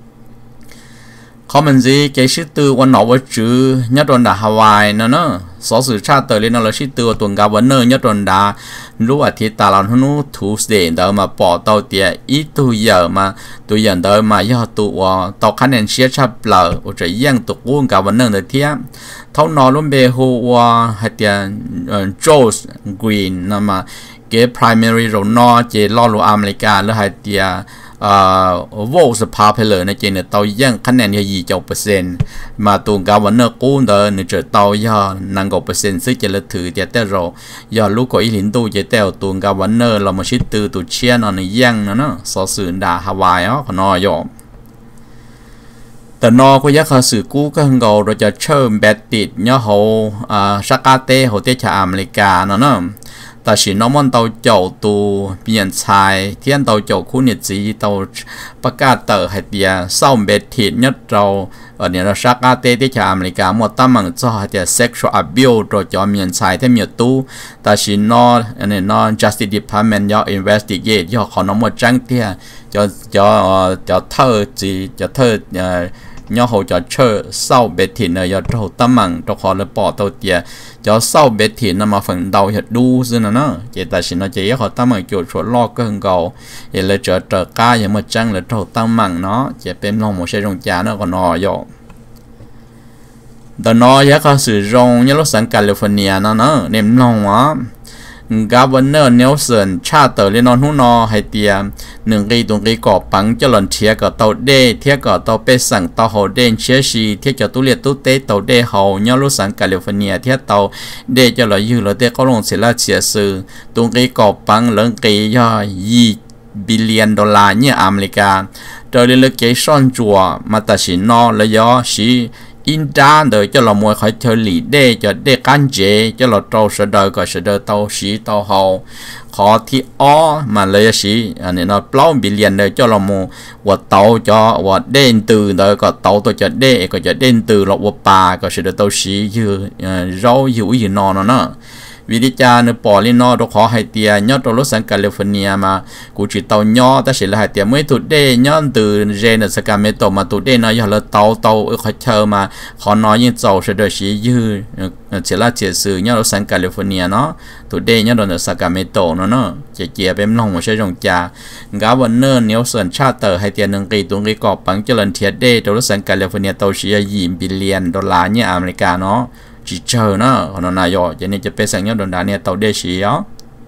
เขามันสิเกี่ยชื่อตัววันหนอว่าจื้อยัดโดนด่าฮาวายเนาะเนาะสอสื่อชาติเตอร์เลยนั่นเราชื่อตัวตัวกาวันเนอร์ยัดโดนด่ารู้อาทิตย์ตาเราทุนู้ทูสเดย์เดิมมาปอเตาเตียอีตัวเยอะมาตัวอย่างเดิมมาย่อตัวต่อคะแนนเชียร์ชาเปล่าอุจยังตัวกู้กาวันเนอร์เดียเทียเท่านอรุ่มเบหัวให้เตียโจสกรีนนั่นมาเกี่ย primary เรานอเจล่อลูอเมริกาแล้วให้เตียอ่าโหวตสภาเพลเลยในเจเนี่ยเตายังคะแนนยี่ยี่เจ้าเปอร์เซ็นต์มาตัวกาวันเนอร์กู้เดินเนี่ยจะเตายานังกว่าเปอร์เซ็นต์ซึ่งจะละถือเจ้าแต่เราอย่าลูกก็อีหลินตู้เจ้าแต่ตัวกาวันเนอร์เรามาชิดตือตัวเชียนอันนี้ยังนะเนาะสอสื่อด่าฮาวายอ๋อขนอยอมแต่นอก็ยักษ์สื่อกู้ก็เงาเราจะเชื่อมแบตติดเนี่ยเขาอ่าสกาเต้เขาเตชะอเมริกาเนาะเนาะแต่สิน้องมันเตาเจ้าตัวเปลี่ยนชายเทียนเตาเจ้าคู่เนี่ยจีเตาประกาศเตอให้เดียเศร้าแบตติดเนี่ยเราเออเนี่ยเราสกาเต้เตชะอเมริกาหมดตั้งมันจะให้เดีย sexual abuse เราจะเปลี่ยนชายที่มีตู้แต่สิน้องอันนี้น้อง justice department ยอ investigate ยอเขาน้องหมดจังเดียจะจะจะเธอจีจะเธอเอ่อnhớ hỗ trợ chơi sau bế thịt này giờ đầu tâm mạng cho họ là bỏ tàu tiền cho sau bế thịt nó mà phần đầu hiện đu xưa nó chỉ tại vì nó chỉ họ tâm mạng kiểu chỗ lo cơn cầu vậy là trở trở ca vậy mà chăng là đầu tâm mạng nó chỉ bên lòng một xe rong chả nó còn nọ rồi đó nó giá có sử dụng như lúc sáng California nó nó ném lòng á Governor Nelson ชาเตอร์เลนอนหูนอให้เตียหนึ่งกีตรงกีก่อปังจะหล่นเทียกับเตาเดเทียกับเตาเป็ดสั่งเตาโฮเดนเชียชีเทียกับตุเลียตุเตเตาเดเฮาเนี่ยรู้สังแคลิฟอร์เนียเทียเตาเดจะหล่อยืดหล่อเตก็ลงเสียละเสียซื้อตรงกีก่อปังหลังกีย่อยี่บิลเลียนดอลลาร์เนี่ยอเมริกาโดยเลือกเกซ่อนจัวมาตัดสินนอและย่อชีin ra đời cho là mọi khỏi chơi lý đê cho đê can chế cho là trâu sẽ đời có sẽ đời tàu xí tàu hậu khó thì ó mà lấy xí anh ấy nó plau bị liền đời cho là một vật tàu cho vật đen từ đời có tàu tôi cho đê có cho đen từ là vật bà có sẽ đời tàu xí như rau hữu gì nó nó nó vì đi cha nó bỏ lên nó đâu khó hay tiền nhớ trong lúc sang California mà cụ chỉ tàu nhỏ ta sẽ là hai tiền mấy tụt đê nhớ từ gen ở Sacramento mà tụt đê nó giờ là tàu tàu ở khỏi chờ mà khó nói như tàu sẽ được chỉ dư chỉ là chỉ sử nhớ lúc sang California nó tụt đê nhớ ở Sacramento nó nó chỉ chỉ bên lòng một sẽ dùng cha Governor Nelson Charter hai tiền nâng kỳ tuần kỳ cọp bằng cho lần thiệt đê trong lúc sang California tàu chỉ làยี่billion đô la như America nó chỉ chờ nó còn nó này rồi cho nên cho bé sang nhau đồn đại này tàu đê xí đó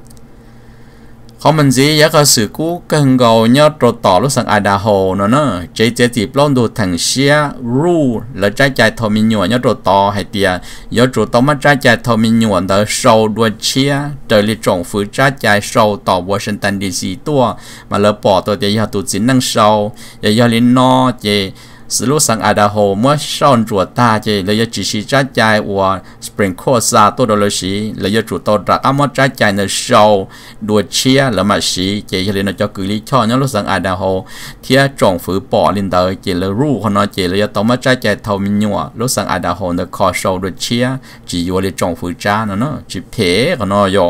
không mình gì giá có sự cú cần cầu nhau trộn tỏ lúc sang Idaho nó nó chế chế chỉ plon đồ thằng xia ru là trái trái thầu mình nhựa nhau trộn tỏ hay tiền nhau trộn tỏ mà trái trái thầu mình nhựa đó sâu đuôi chia trời li trồng phứ trái trái sâu tỏ Washington đê xê tua mà lỡ bỏ tôi thì giờ tụt chính năng sâu giờ giờ lên nó chếสรุปสังอาดาโฮเมื่อช่อนจัวตาเจเลยจะจีชีจ้าใจว่าสปริงโคซาตัวโดลชีเลยจะจุดตัวรักอามอจ้าใจในโชว์ดูเชียแล้วมาชีเจเลยนะจะกุลีช่อเนี่ยรู้สังอาดาโฮเทียจงฝืนปอลินเตอร์เจเลยรู้คนน้อยเจเลยจะต้องมาจ้าใจเท่ามิญัวรู้สังอาดาโฮในคอโชว์ดูเชียจีอยู่เลยจงฝืนจ้าเนาะเนาะจีเพคนน้อยโย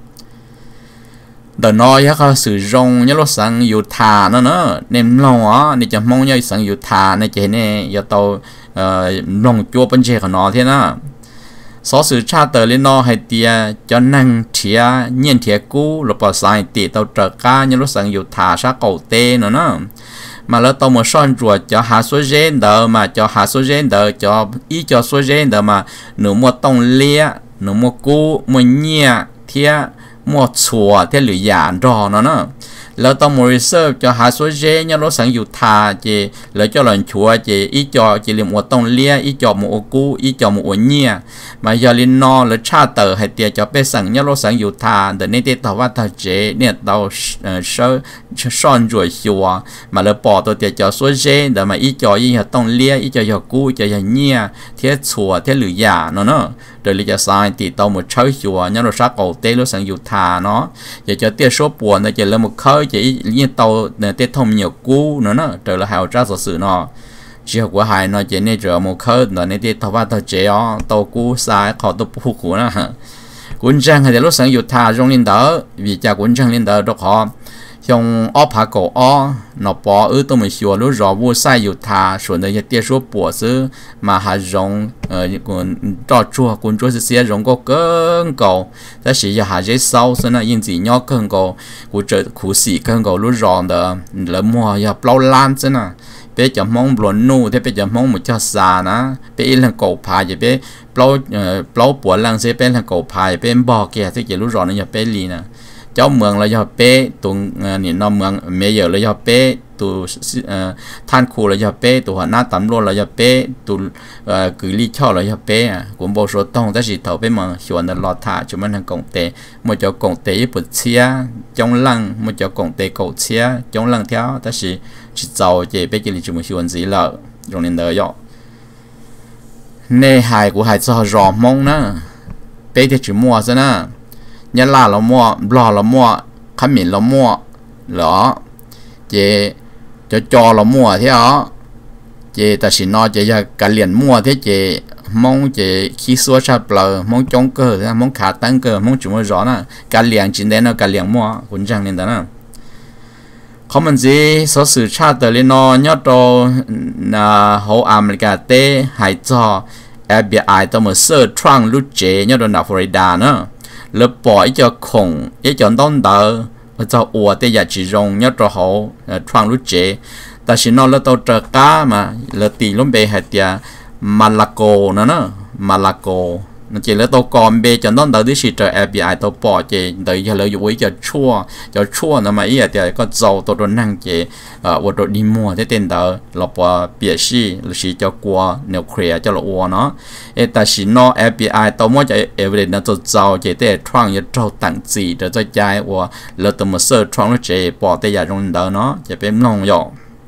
เดินน้อยเขาสื่อตรงเนี่ยเราสั่งอยู่ทาเนาะเนาะเนี่ยลงอ๋อนี่จะมองเนี่ยสั่งอยู่ทาในเจเนี่ยอย่าโตเอ่อลงจัวเป็นเจของน้อเท่านั้นสอสื่อชาเตอร์เลยน้อให้เตียจะนั่งเทียเงียนเทียกู้หรือปล่อยสายตีเตาเจอก้าเนี่ยเราสั่งอยู่ทาชาเก่าเตเนาะเนาะmà lỡ tao một son chuột cho hạ số gen đỡ mà cho hạ số gen đỡ cho ý cho số gen đỡ mà nửa một tông lia nửa một cú một nhẹ thia một chùa theo lưỡi giản rồi nó nó lỡ tao một research cho hạ số gen nhá nó sáng dụ thà chỉ lỡ cho lần chùa chỉ ý cho chỉ liền một tông lia ý cho một cú ý cho một nhẹ mà giờ lên no lỡ cha tờ hay tiệt cho bé sáng nhá nó sáng dụ thà để nên taoว่าta chế nên tao sơ son rồi chùa mà lỡ bỏ tao tiệt cho số gen để mà ý cho ý cho tông lia ý cho cho cú cho cho nhẹ theo chùa theo lưỡi giản nó nó rồi lý do sai thì tao một chơi chùa nhá nó sát cầu tê nó sáng dụ thà nó giờ cho tiệt số buồn nó chỉ là một khơi chỉ như tàu để tiết thông nhiều cú nữa nó trở lại hào ra sự nó chỉ học của hai nó chỉ nên trở một khơi nó nên tiết thao tao chế ó tàu cú sai họ tàu phụ cú nữa quân trang hay là lúc sáng dụ thà trong liên đỡ vì cha quân trang liên đỡ độc họ trong ốp hạ cổ ó nó bỏ ư tôi mới xua lúc rõ vô sai dụ thà xuống đây tiết số bùa xứ mà hạ rong còn trò chua quân chúa sẽ xia rong có cơn cầu ta chỉ là hạ dễ sau xưa là yên gì nhỏ cơn cầu của trời khu sĩ cơn cầu lúc rõ đó là mùa ya plau lan xưa nè bé chấm mong buồn nu thế bé chấm mong một cho xa nè bé in là cầu phai vậy bé plau plau bùa lăng sẽ bé là cầu phai bé bò kẹt thế chỉ lúc rõ nó ya bé lì nè cháu mường là do bé tụ nè nó mường mẹ giờ là do bé tụ than khu là do bé tụ họ nát tắm luôn là do bé tụ cử ly cho là do bé cũng bao số tông ta chỉ thầu bé mà chuẩn là lọt thả cho mình hàng công tệ một chỗ công tệ bự chia trong lăng một chỗ công tệ cầu chia trong lăng theo ta chỉ chỉ giàu chỉ bé chỉ là chỉ một chuẩn gì lợ trong nên đời dọ nê hài của hài cho rõ mong nữa bây thì chỉ mua thế nè nhớ là nó mua bò nó mua khám miệng nó mua lỡ chị cho cho nó mua thế đó chị ta chỉ nói chị giờ cả liền mua thế chị mong chị khi xua sắp lờ mong chống cơ mong khả tăng cơ mong chúng nó rõ nè cả liền chỉ đến nó cả liền mua cũng chẳng nên đó nè không mình gì số sự cha tới lên nó nhớ đồ là hậu America tê hay cho ép bê i tao mà sơ trăng lúc chế nhớ đồ là Florida nữa lớp bỏ ý cho khủng ý cho đông đỡ và cho ủa tê giả chỉ dùng nhớ đồ hậu trăng lúc chế ta chỉ nói là tao trở cá mà là tỷ lúc bề hay tiệt Malaco nữa nữa Malaco nó chỉ là tao còn bề cho đông đỡ đi chỉ trở ép bê i tao bỏ chế đợi giờ lợi dụng ý cho chua cho chua nó mà ý là tiệt có dầu tao đồ năng chế ở đồ đi mua thế tiền đỡ lọp vào bìa xí là chỉ cho qua nếu khỏe cho là uo nó ê ta chỉ nói ép bê i tao muốn cho evidence nó cho dầu chế để trang cho trâu tặng gì để cho trái và là tao mà sơ trang nó chế bỏ tay giả trong đỡ nó chế bên nông dọ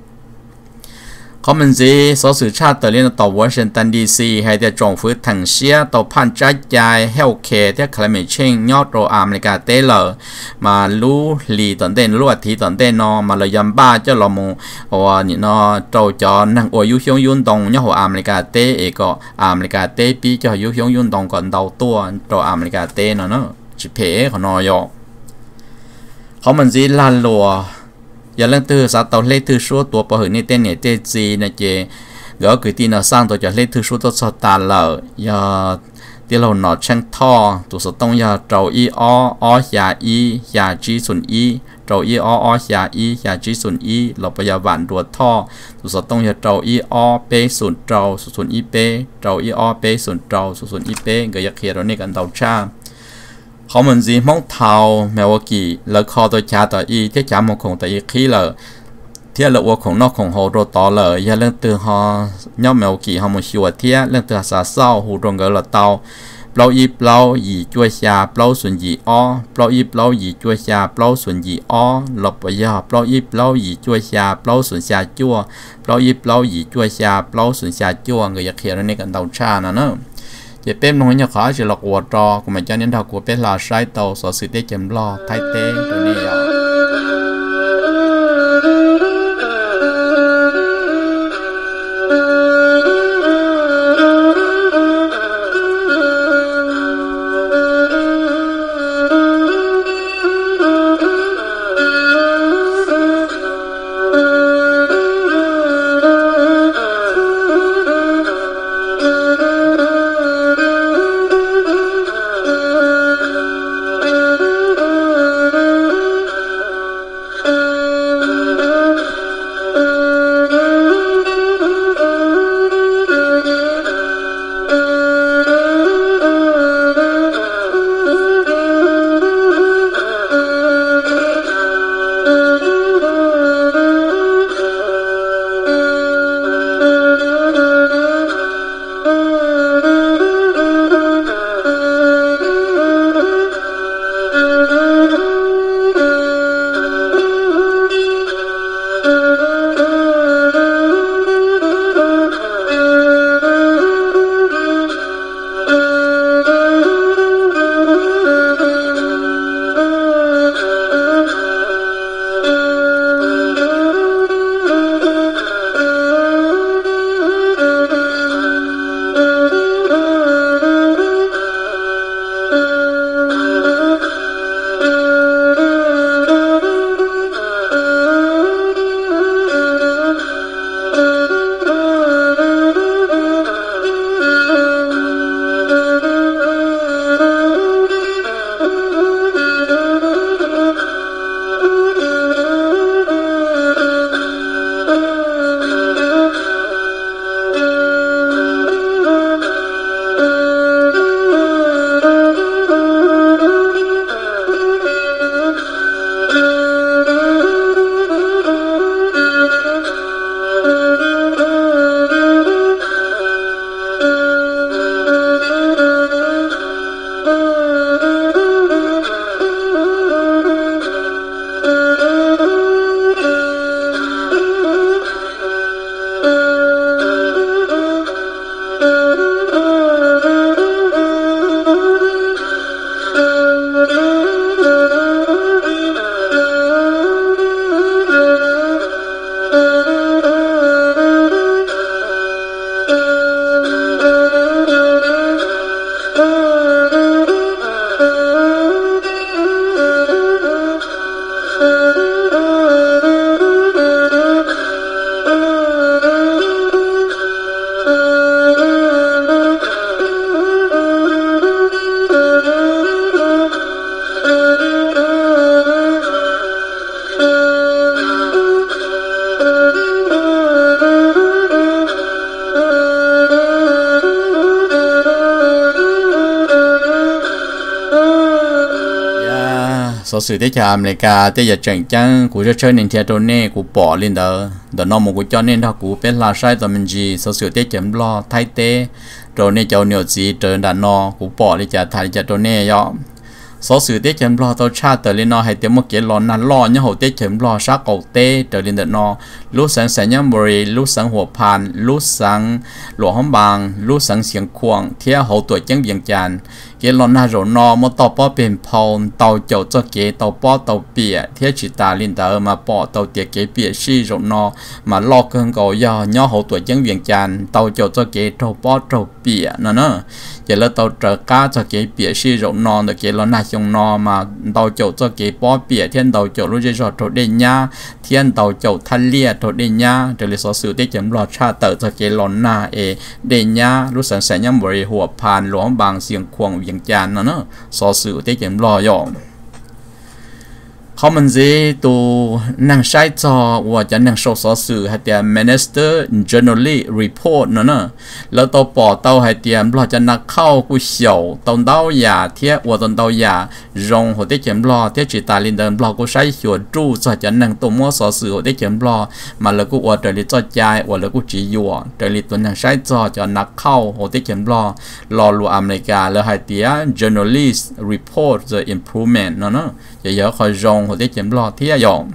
có mình gì số sự tra tới lên tàu Washington đê xê hay để trồng phứ thằng xía tàu pan trái dài healthcare để climate change nhớ đồ America tê lờ mà lú lì tận tên lú thì tận tên nó mà lời dăm ba cho là một hoặc nó trâu cho năng ở yếu hướng运动nhớ hồ America tê ấy có America tê bị cho yếu hướng运动còn đầu tua đồ America tê nó nó chỉ phê của nó rồi có mình gì là lùa giờ lần thứ sáu tàu lấy thứ số tuổi bảo hiểm y tế này tê gì này chị gỡ cái tin là sang tàu giờ lấy thứ số tàu sao ta lợ giờ tiêu lâu nọ tranh thọ tụ số tông giờ trâu y o o nhà y nhà chi xuân y trâu y o o nhà y nhà chi xuân y là bây giờ vạn ruột thọ tụ số tông giờ trâu y o p xuân trâu xuân y p trâu y o p xuân trâu xuân y p người giờ kia đó này cần tàu cha họ mình gì mong thầu mèo kỳ là kho tôi trả tới y thế trả một khổng tới khí là thế là ô khổng nó khổng hồ đồ tỏ lời giờ lên từ họ nhau mèo kỳ họ một xíu thế lên từ xã sau hồ rong gỡ là tàu bao y bao y chui xa bao xuân y o bao y bao y chui xa bao xuân y o lộc bây giờ bao y bao y chui xa bao xuân xa chua bao y bao y chui xa bao xuân xa chua người giờ kia này cần tàu cha nữa nữa chỉ bên nói nhỏ khó chỉ là của trò của mình cho nên học của bên là sai tàu sở sự tiết chấm lo thay thế tụi này số sự thế cho America thế giờ chẳng chẳng của cho chơi nên theo tôi nè của bỏ lên đó đó nó một của cho nên đó của bên là sai tụi mình gì số sự thế chấm lo thay thế rồi nên cho nhiều gì trở đàn nó của bỏ đi trả thay cho tôi nè đó số sự tiết chấm lo tao cha tới lên nó hay tiếng một cái lo năn lo nhớ hậu tiết chấm lo sát cầu tê tới lên được nó lúc sáng sáng nhớ bồi lúc sáng hồ pan lúc sáng lúa hóm bằng lúc sáng xiềng khoang theo hậu tuổi chẳng viện tràn cái lo na rồi nó một tàu bỏ bên phồng tàu chậu cho cái tàu bỏ tàu bìa theo chỉ ta lên tới mà bỏ tàu tiệt cái bìa xì rồi nó mà lo cơn cầu do nhớ hậu tuổi chẳng viện tràn tàu chậu cho cái tàu bỏ tàu bìa nó nữa giờ là tàu trở cá cho cái bìa xì rồi nó được cái lo na trong nó mà tàu chậu cho cái bỏ bìa thiên tàu chậu lúc chơi rồi thổi đèn nhá thiên tàu chậu thanh lia thổi đèn nhá để lấy số sự tiết chấm lo cha tự cho cái lo na e đèn nhá lúc sáng sáng nhắm bồiหัว pan หลวงบางเสียงควงเวียงจันทร์นะเนาะสอสื่อที่เขียนรอยองเขามันสิตัวนั่งใช้จอว่าจะนั่งโชว์สอสื่อให้เตีย Minister Generally Report นะเนาะแล้วตัวปอเต้าให้เตียเราจะนักเข้ากูเฉียวตอนเต้ายาเทียว่าตอนเต้ายารงหัวที่เขียนรอเทียจิตาลินเดินเรากูใช้หัวจู้จะจะนั่งตัวมั่วสอสื่อหัวที่เขียนรอมาแล้วกูว่าเดลิจอใจว่าแล้วกูจียัวเดลิตัวนั่งใช้จอจะนักเข้าหัวที่เขียนรอรอรู้อเมริกาแล้วให้เตีย Journalist Report the Improvement นะเนาะจะเยอะคอยรงหัวที่เขียนรอที่ยอง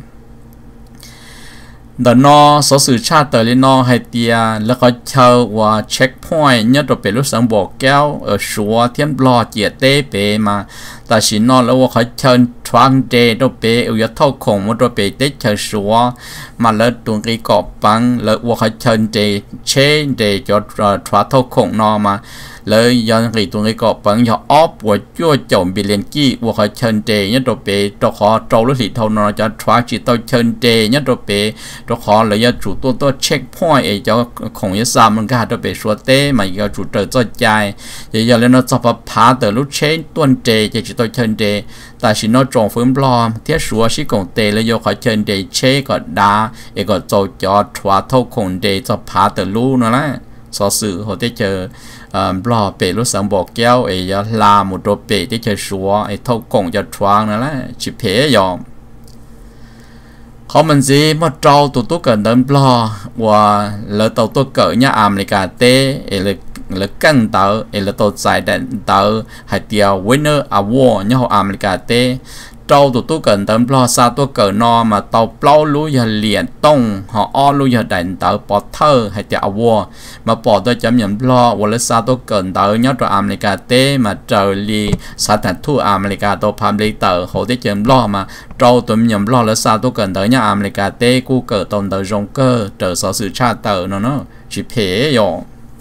ดนอสอสื่อชาติเตอร์ลินอให้เตียแล้วก็เชื่อว่าเช็คพอยต์เนี่ยตัวเป็นลูกสังบอกแก้วเออชัวเทียนบลอเจียเต้เปมาแต่สินอแล้วว่าเขาเชิญทรังเดตัวเปเอาอย่าเท่าคงว่าตัวเปเต้เชิญชัวมาแล้วตัวกีกอบปังแล้วว่าเขาเชิญเดเชเดจอดทรัเท่าคงนอมาเลยย้อนกีตัวกีกอบปังอย่าออฟว่าจ้วจมบิเลนกี้ว่าเขาเชิญเดเนี่ยตัวเปตัวขอโจลุสิเท่านอจะทรัจิตตัวเชิญเดเนี่ยตัวเปตัวขอเลยจะจุดตัวตัวเช็คพอยต์ไอ้เจ้าของยาสามมันก็ตัวเปชัวเต้มาอย่าจุดเตอร์จ่อใจอย่าอย่าเลยนะจะพาพาเตอร์ลูกเชนตัวเดจะจุดตัวเชิญเดแต่สินอจงฟื้นปลอมเทียชัวชิกงเตแล้วโยขอเชิญเดเชก็ดาเอก็โจจอทว่าเท่าคงเดจะพาเตอร์ลูนั่นแหละสอสื่อเขาได้เจอปลอเปรู้สังบอกแก้วไอ้ยาลาหมดตัวเปได้เจอชัวไอ้เท่าคงจะทวางนั่นแหละชิเพยอมเขามันสิมาเจ้าตัวตัวเกิดเดินปลอว่าแล้วตัวตัวเกิดเนี่ยอเมริกาเต้เอเลยแล้วกันเตอเอแล้วตัวใจเดินเตอให้เดียว winner award เนี่ยของอเมริกาเต้เจ้าตัวตัวเกิดเดินปลอซาตัวเกิดนอมาตัวเปล่ารู้อย่าเหรียญต้องห่ออ้อรู้อย่าเดินเตอปอเทอร์ให้เดียว award มาปอตัวจำยำปลอวันละซาตัวเกิดเตอเนี่ยตัวอเมริกาเต้มาเจอลีสถานทูตอเมริกาตัวพามลีเตอร์เขาได้จำปลอมาเจ้าตัวมียำปลอแล้วซาตัวเกิดเตอเนี่ยอเมริกาเต้กูเกิดตอนเตอรงเกอร์เจอสอสื่อชาติเตอเนาะเนาะชิเพยอ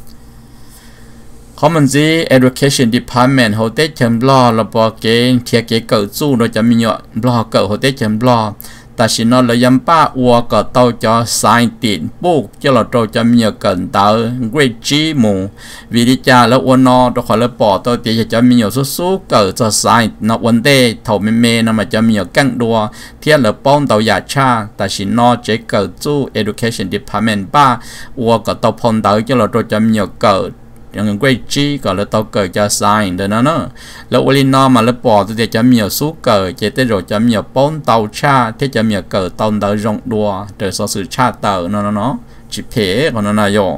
เขามันสิ education department เขาได้จำบล้อระบบเกณฑ์เทียเกเกิดสู้โดยจะมีเยอะบล้อเกิดเขาได้จำบล้อแต่สินอเลยยำป้าอัวก็เต้าจะสายติดปุ๊กจะเราโตจะมีเกินเตอเกรดจีมูวิธีจาแล้วอัวนอตัวขอเลยปอตัวเตียจะมีเยอะสู้ๆเกิดจะสายนวันเดย์เท่าเมเมนมันจะมีเยอะกั้งดัวเทียเลยป้องเต้ายาชาแต่สินอจะเกิดสู้ education department ป้าอัวก็เต้าพนเตอจะเราโตจะมีเยอะเกิดอย่างเกรดจีก็แล้วตัวเกิดจะสายเดินนั่นเนาะแล้ววันนี้นอมาแล้วปอตัวเดียจะมีสู้เกิดเจตโรจะมีป้อนเตาชาที่จะมีเกิดตอนเดินจงดัวเดินสื่อชาติเตอนั่นเนาะจิเพของนั่นนายก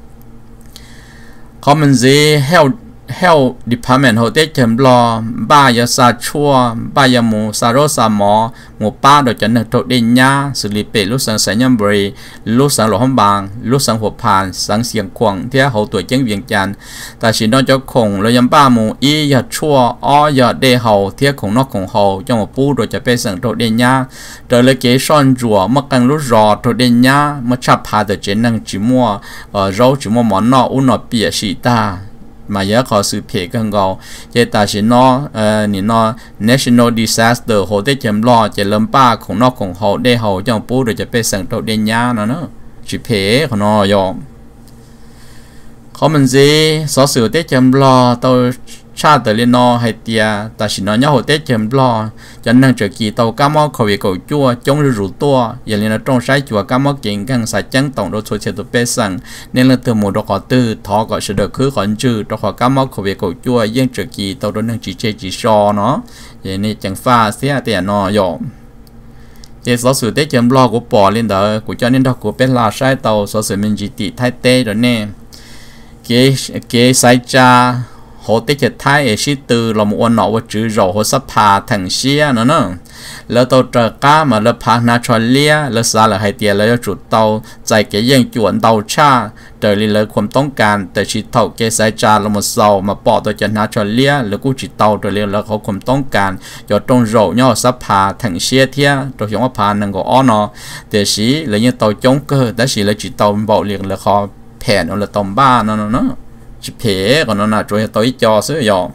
เขามันสิ health health department เขาได้จำลองบ้ายาซาชัวบ้ายามูซาโรซาหมอหมูป้าโดยจะนึกตัวเดียร์สุริเปลุสังสัญญบรีลุสังหลวงบางลุสังหัวผ่านสังเสียงควงที่เขาตัวเจ้งเวียงจันแต่สินนอจะคงเลยยำป้ามูอียาชัวอ้อยาเดเขาเที่ยของนอกของเขาจังหวะปูโดยจะไปสั่งตัวเดียร์โดยเลยเกชอนจัวมักกันลุรอตัวเดียร์มาชับพาแต่เจนังจิมัวเอ่อเราจิมัวหมอนนออุนอเปียชีตามาเยอะขอสืบเพกันเราเจตาชินอเอ่อนี่นอ national disaster โหได้จำลอเจริญป้าของนอกของเขาได้เขาจังปูโดยจะไปสั่งตัวเดียร์นะเนาะชิเพของนอยอมเขเขามันสิสอสื่อเตจมรอตัวชาติเรียนนอให้เตียแต่สินอเนาะหัวเตจมรอจะนั่งจะกี่ตัวก้ามอเขาเวกจัวจงรู้ตัวอย่างนี้นะตรงใช้จัวก้ามอเก่งกันสายจังตรงโดยช่วยเชตุเปสังในเรื่องตัวหมู่ดอกตื้อทอก็เสด็จคือขอนจืดดอกก้ามอเขาเวกจัวยังจะกี่ตัวโดนนั่งจีเจจีชอเนาะอย่างนี้จังฟ้าเสียแต่นอยอมเจสอสื่อเตจมรอกูปอเล่นเด้อกูจะเน้นดอกกูเป็นลาใช้ตัวสอสื่อมันจีติไทยเตเด้อเนี่ยเกเกสายจ้าhọ tích chất thái ở sĩ từ là một con nọ và chữ rổ họ sắp phá thằng xia nữa nè lỡ tàu trở cá mà lỡ phá na cho lia lỡ xa là hai tiền lỡ chuột tàu chạy cái dân chuẩn tàu cha trời li lỡความต้องการแต่ชีเท่าเกสายจาเรามาเศร้ามาปอตัวจะนาcho lia lỡกูchỉ tàu trời li lỡเขาความต้องการcho trong rổ nhau sắp phá thằng xia thia rồi chúng nó phá năng của on nóแต่sĩ lỡ như tàu chống cơแต่sĩ lỡ chỉ tàu bảo liền lỡ họ phèn nó lỡ tàu ba nó nó nó chỉ phê còn nó là chơi tới cho sử dụng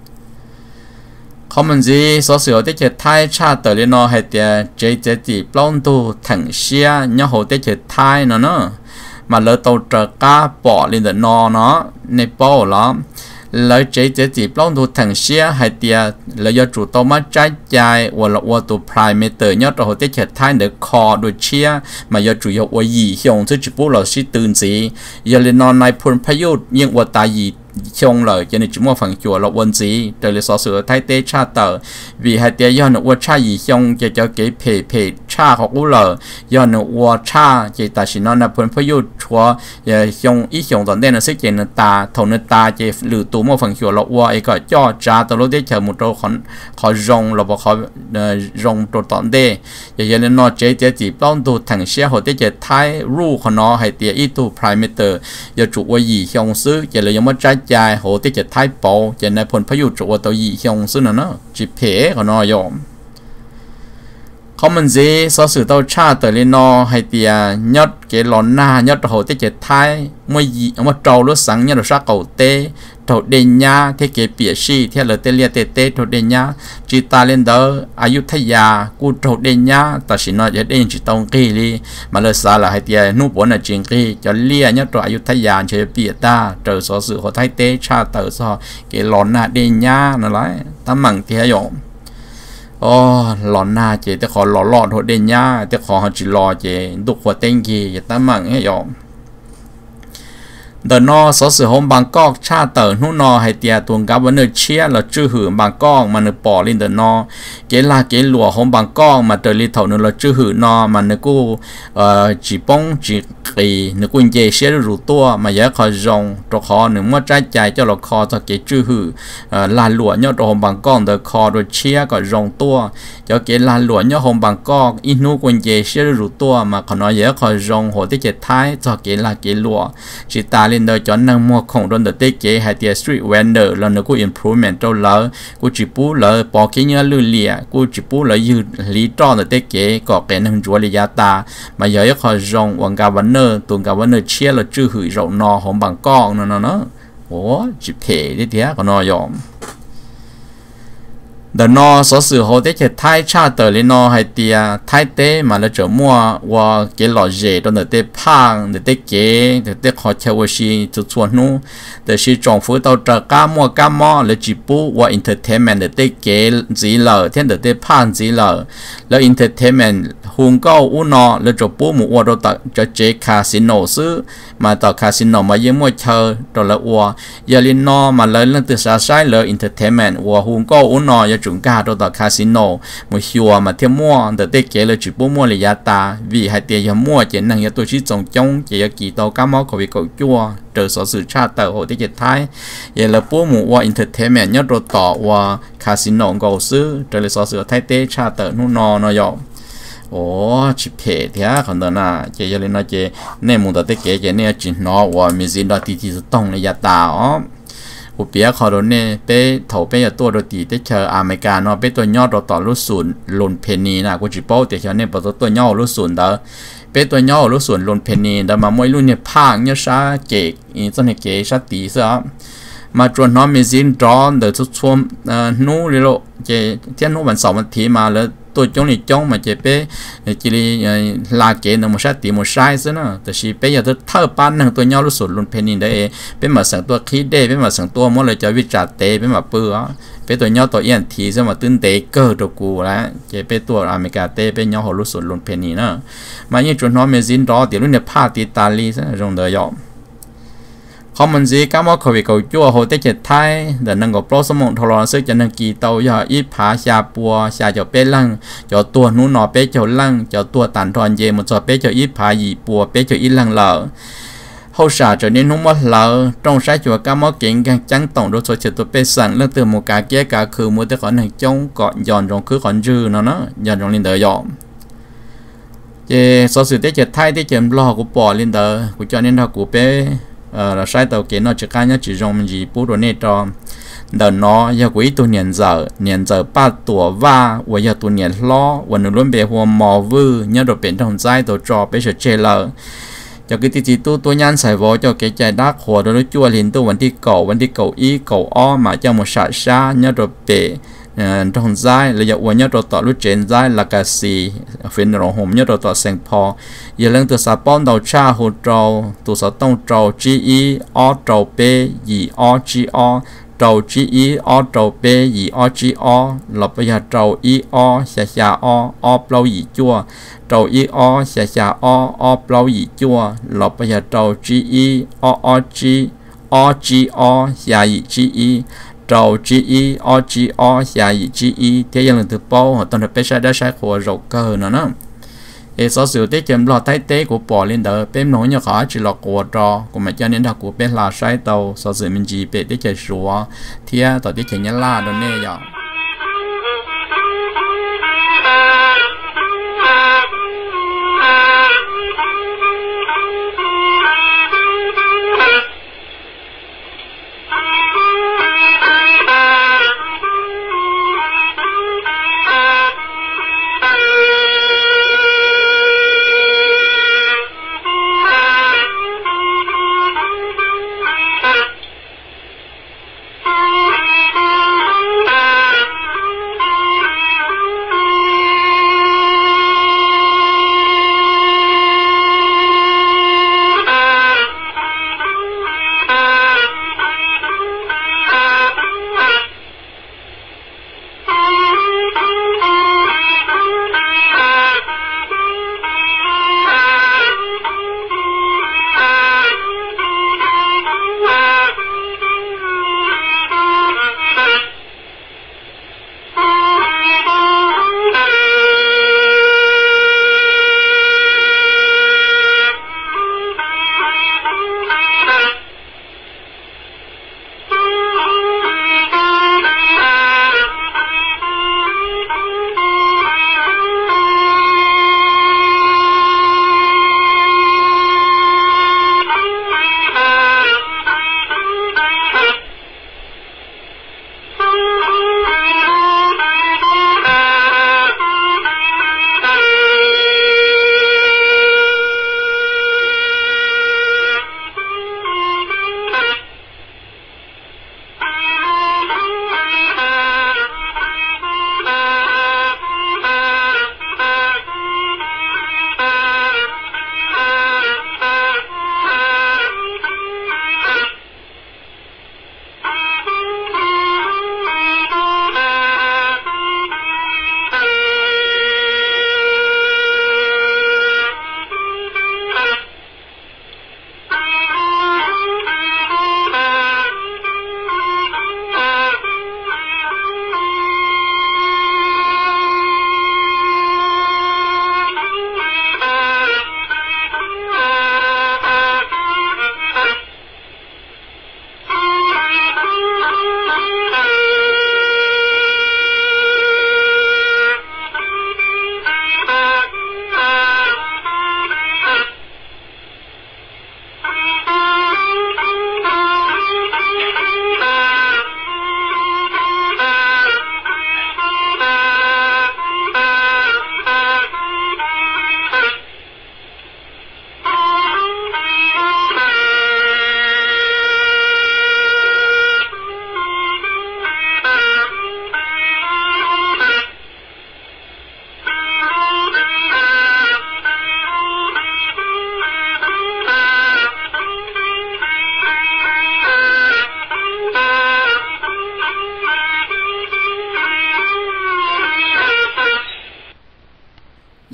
không mình gì số sử dụng cái thái cha tới lên nó hay tiền chế chế chỉ plong tu thằng xia nhau hồ cái thái nó nó mà lỡ tàu trở cá bỏ lên được nó nó này bỏ lắm lỡ chế chế chỉ plong tu thằng xia hay tiền lỡ do chủ tàu mất trái trái hoặc là qua tu primate nhau rồi hồ cái thái để kho đôi chia mà do chủ yếu qua gì dùng chứ chỉ bố là sĩตื่นgì giờ lên nó này phun phá yốt nhưng qua tại gì trong lời cho nên chúng ta phần chùa là quân gì từ lịch sử thái tế cha tờ vì hai tiếng do nó qua cha gì trong cho cho cái phê phê cha học u lời do nó qua cha chỉ ta chỉ nó là phun phá yốt chùa giờ trong ý trong tận đây là sẽ chỉ là ta thầu là ta chỉ lử tụ một phần chùa là qua ấy có cho cha từ lúc đấy chờ một chỗ khó khó rong là bảo khó rong chỗ tận đây giờ nên nó chế chế chỉ bao nhiêu thằng xe họ tới chế thái ru của nó hay tiền ít tu primate giờ chủ qua gì trong xứ giờ là giống mất trái dài họ tới chế thái bộ giờ này phần phải dụ chủ tàu gì trong xứ nó chỉ phê của nó dùng không mình gì so sự tàu cha tới lên nó hay tiền nhất cái lon na nhất họ tới chế thái mới gì mà trâu lúc sáng nhất là sát cầu tê thổ đền nhá thế cái bìa xì theo lời tên liệt tê tê thổ đền nhá chỉ ta lên đó Ayutthaya cú thổ đền nhá ta chỉ nói để đền chỉ tông kỳ đi mà lời xa là hai tia nụ bốn là chuyện kỳ cho lia nhất rồi Ayutthaya chơi bìa ta trời số sự họ thay tế cha tờ so cái lon na đền nhá nó nói ta mặn thì hay dùng ô lon na chỉ te khó lọ lọ thổ đền nhá te khó họ chỉ lọ chỉ đục hoa tên gì ta mặn hay dùng đợt nó số sự hôm Bangkok cha tờ nút nó hay tiệt tuồng cá vấn đề chia là chữ hử Bangkok mà nó bỏ lên đợt nó cái là cái lúa hôm Bangkok mà tới li thầu nó là chữ hử nó mà nó cô chỉ bông chỉ kỳ nó cũng dễ xé rủ tua mà giá khó rong cho khó nó mất trái trái cho nó khó cho cái chữ hử là lúa nhớ hôm Bangkok đợt khó rồi chia có rong tua cho cái là lúa nhớ hôm Bangkok ít nó cũng dễ xé rủ tua mà còn nói giá khó rong hồ tới chết thái cho cái là cái lúa chỉ ta lên đời cho năng mua không đơn được tiết chế hay tiệt street vendor là nó có improvement đâu lỡ cô chỉ bù lỡ bỏ cái nhớ lưu lìa cô chỉ bù lỡ dư lý do được tiết chế có cái năng chúa lý giá ta mà giờ ít họ rong quảng cáo vấn nơ tuần cáo vấn nơ chia là chưa hủy rộng nọ không bằng con nó nó nó ủa chỉ thể đi thế còn nó dòm đợt nó số sự hồ tế chế thái cha tờ lên nó hay tia thái tế mà nó trở mua và cái lọ dễ đó là tế phang để tế chế để tế khó theo với si từ chuột nu để si trồng phối tàu trở cá mua cá mò là chỉ bù và entertainment để tế chế gì lờ thiên để tế phang gì lờ là entertainment hùng cao u nọ là chỗ bù một đồ tờ cho chế casino xứ mà tờ casino mà dưới mua chơi đó là u giờ lên nó mà lấy lên từ xa sai là entertainment và hùng cao u nọ chúng ta đâu đó casino một hiệu mà thêm mua để tiết kiệm là chỉ bố mua là giá ta vì hai tiền giờ mua chỉ năng tôi chỉ trồng trống chỉ là kỳ tàu cá máu của việc cậu chua từ số sự tra tờ hộ tiết kiệm thái giờ là bố mua entertainment nhất rồi tỏ và casino cầu sư từ là số sự thay tế tra tờ nó nó nó dọc ồ chỉ phê thế còn đó là chỉ cho nên nó chỉ nên muốn tiết kiệm chỉ nên chỉ nó và mình xin đó thì thì tông là giá ta óอุปยาขอโดนเนี่ยเป้เถาเป้ตัวโดตีเตเชออเมริกาเนาะเป้ตัวยอดเราต่อรุ่นศูนย์ลุนเพนนีนะกูจิโป้เตเชอเนี่ยปตัวตัวยอดรุ่นศูนย์เด้อเป้ตัวยอดรุ่นศูนย์ลุนเพนนีแต่มามวยรุ่นเนี่ยภาคเนี่ยชาเกกอีต้นเนี่ยเกชาตีซะมาจวนน้องมีซินดรอนเดี๋ยวทุกช่วงเอ่อนู้นเลยโลเจเที่ยนู้นวันเสาร์วันทีมาแล้ว tôi chống này chống mà chế bé chỉ là cái nó một sát tí một sai xí nữaแต่ชีbé giờ tôi thở pan năng tôi nhau lúc sụt luôn penny đấy bé màสั่งตัวkhí đê bé màสั่งตัวmỗi lời cho viết trả tê bé mà bự á bé tôi nhau tôi yên thì sao mà tương tế cơ đồ cù lá chế bé tôi America tê bé nhau họ lúc sụt luôn penny nữa mà như chuyện nó mới dính đó thì lúc này party Italy sẽ dùng đời dọn không mình gì các món khẩu vị cầu chua hồ tết chết thái để nâng gộp pro số một thầu lò sức cho nâng kỳ tàu cho ít phá xa bùa xa cho bé lăng cho tua nú nọ bé cho lăng cho tua tàn toàn về một cho bé cho ít phá gì bùa bé cho ít lăng lợ hậu xả trở nên không mất lợ trong trái chùa các món kiện càng trắng tổng đôi số chết tôi bé sẵn lên từ một cá kia cá khử mua tới còn hàng trống còn giòn trong cứ còn dư nó nó giòn trong lên đời dọn về số sự tết chết thái tết chết lo của bỏ lên đời của cho nên là của bé là sai tàu kiến nó chỉ cá nhá chỉ dùng gì bút đồ này cho đợt nó giờ quý tu niệm giờ niệm giờ ba tuổi va và giờ tu niệm lo và nó luôn bị hoa mò vư nhớ đồ biển trong trái đồ trò bây giờ chơi lợ cho cái tí tu tu nhăn xài vó cho cái trái đá hoa đồ nó chua liền tu vấn đi cầu vấn đi cầu y cầu o mà cho một sợi sa nhớ đồ bể trong trái là giờ nhớ đồ tọt lúc trên trái là cái gì phiền rồi hồn nhớ đồ tọt sen po giờ lần từ sa pon đầu cha hồ trâu từ sa tông trâu chi y o trâu bê y o chi o trâu chi y o trâu bê y o chi o là bây giờ trâu y o xà xà o o plau y chua trâu y o xà xà o o plau y chua là bây giờ trâu chi y o o chi o chi o xà y chi y trâu chi y o chi o xà y chi y thế giờ lần từ bao họ toàn là bé sai đã sai của rau cơ nữa nè ê số sự tiết kiệm lo thái tế của bỏ lên đỡ bên nối nhỏ khó chỉ là của trò của mà cho nên là của bên là sai tàu số sự mình chỉ bị tiết kiệm số thì tàu tiết kiệm nhá la đó nè vậy Ah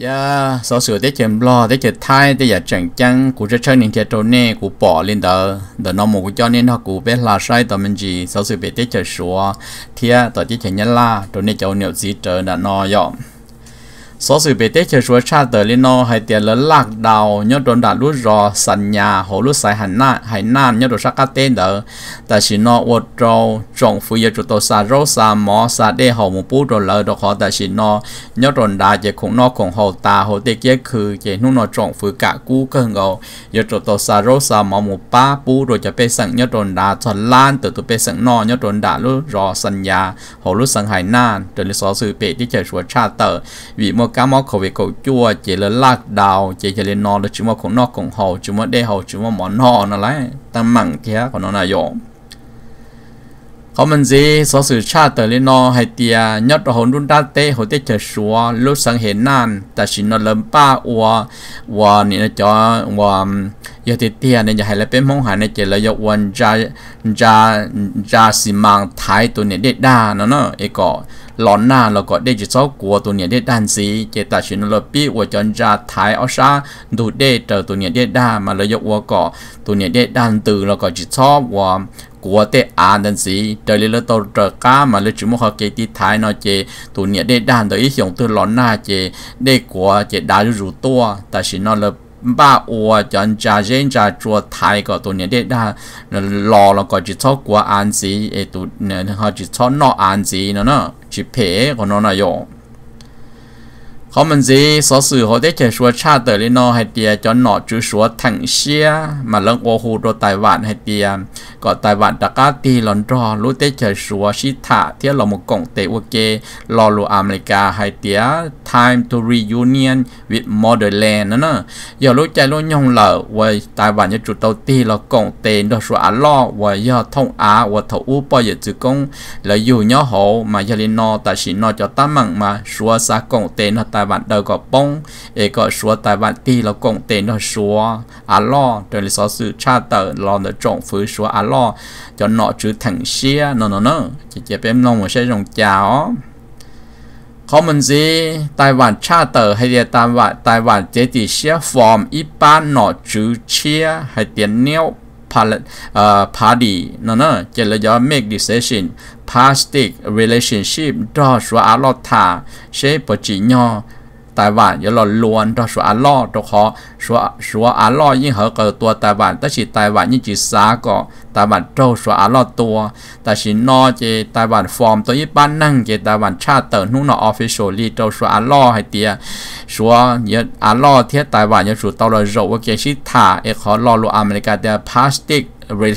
ya số sự để chém lo để chém thay để giờ chẳng chăng cụ cho chơi những cái trò nè cụ bỏ lên đó đó nó một cho nên họ cụ biết là sai tao mình gì số sự biết để chơi xóa thì tao chỉ chơi nhớ là trò nè cháu nhiều gì trở là nó dọn số sự biết để chơi xóa cha tờ lên nó hay tiền lớn lạc đầu nhớ đồn đã lút rò sàn nhà hồ lút sai hành na hành na nhớ đồ sắc cá tên đó tại chỉ nó ô trâu trồng phu giờ chủ tàu sa rau sa mỏ sa đê hồ một bút rồi lỡ đó họ tại chỉ nó nhớ đồn đã chỉ cũng nó cũng hồ ta hồ tê kiaคือchỉ nó nó trồng phu cả cú cơ ngầu giờ chủ tàu sa rau sa mỏ một ba bút rồiจะไปสั่งnhớ đồn đã cho lan từ từไปสั่งnó nhớ đồn đã lút rò sàn nhà hồ lútสั่งhành na từ lý số sự biết để chơi xóa cha tờ vì một cá mỏ khẩu vị cậu chua chỉ là lạc đào chỉ chỉ là nó là chúng mà cũng nó cũng hồ chúng mà đê hồ chúng mà món họ nó lấy tăng mặn thế còn nó là dùngเขามันจีสอสื่อชาติแต่เลยนอให้เตียยอดหุ่นรุ่นด้านเต้หัวเต้เจชัวรู้สังเห็นนั่นแต่ชินนเริ่มป้าวัววัวนี่นะจ๊ะวัวยอดเตี้ยเนี่ยจะให้เราเป็นมองหาในเจริญวันจะจะจะสิมังไทยตัวเนี่ยเด็ดด้านเนาะเอก็หลอนหน้าเราก็ได้จะเจ้ากลัวตัวเนี่ยเด็ดด้านสีเจตชินนเราปีวัวจนจะไทยเอาซะดูเด็ดเจอตัวเนี่ยเด็ดด้านมาเลยยกวัวก็ตัวเนี่ยเด็ดด้านตื่นเราก็จะชอบวัวกัวเตะอ่านดันสีเดี๋ยวเราตัวเจอก้ามาเลยจุ่มเขาเกติท้ายเนาะเจตัวเนี่ยได้ด้านโดยที่ส่งตัวหลอนหน้าเจได้กัวเจดาวรู้ตัวแต่สินนเราบ้าอัวจนจะเจนจะจัวไทยก็ตัวเนี่ยได้ด้านรอแล้วก็จะชอบกัวอ่านสีเอตัวเนี่ยเขาจะชอบนออ่านสีเนาะเนาะจิเพของน้องนายกเขามันจีสอสื่อเขาได้เจอชัวชาติเตอร์ลิโนให้เตียจนหนอจูชัวถังเชียมาเรื่องโอฮูโดไต้หวันให้เตียก็ไต้หวันตะก้าตีหลอนรอรู้ได้เจอชัวชิตะที่เราหมกงเตวเกรอรูอเมริกาให้เตีย time to reunion with motherland นั่นน่ะอย่ารู้ใจรู้ยงเหล่าว่าไต้หวันจะจุดเตาตีเรากงเตนโดยชัวอัลล้อว่าย่อท่องอาว่าถูอุปยจุกงแล้วอยู่ย่อโหมายาลิโนแต่สินอจะตั้งมั่งมาชัวสากงเตนไต้หวันเดินก็ป้องเอก็ชัวไต้หวันตีเรากงเตนเราชัวอัลล้อโดยลิซอสื่อชาติเตอร์เราเดินจงฟื้นชัวอัลล้อจนหนอจือถังเชียเนาะเนาะเนาะจะจะเป็นน้องหัวใช้รองจ้าเขามันสิไต้หวันชาติเตอร์ให้เดียไต้หวันไต้หวันเจติเชียฟอร์มอีป้านหนอจือเชียให้เดียนเนี้ยวพาเอ่อพาดีเนาะเนาะจะเลยจะ make decision plastic relationship ดอชัวอัลล้อท่าเชปจิญอไต้หวันอย่าหล่อล้วนตัวชัวอัลล้อตัวเขาชัวชัวอัลล้อยิ่งเหอะเกิดตัวไต้หวันแต่สิไต้หวันยิ่งจีสาก็ไต้หวันโตชัวอัลล้อตัวแต่สินอเจไต้หวันฟอร์มตัวญี่ปุ่นนั่งเจไต้หวันชาติเตอร์นู่นนอออฟฟิเชียลลีตัวชัวอัลล้อให้เตียชัวเยอะอัลล้อเทียไต้หวันยังชัวตัวเราโจว่าเกชิตาเอขอรอรูอเมริกาเดียพลาสติก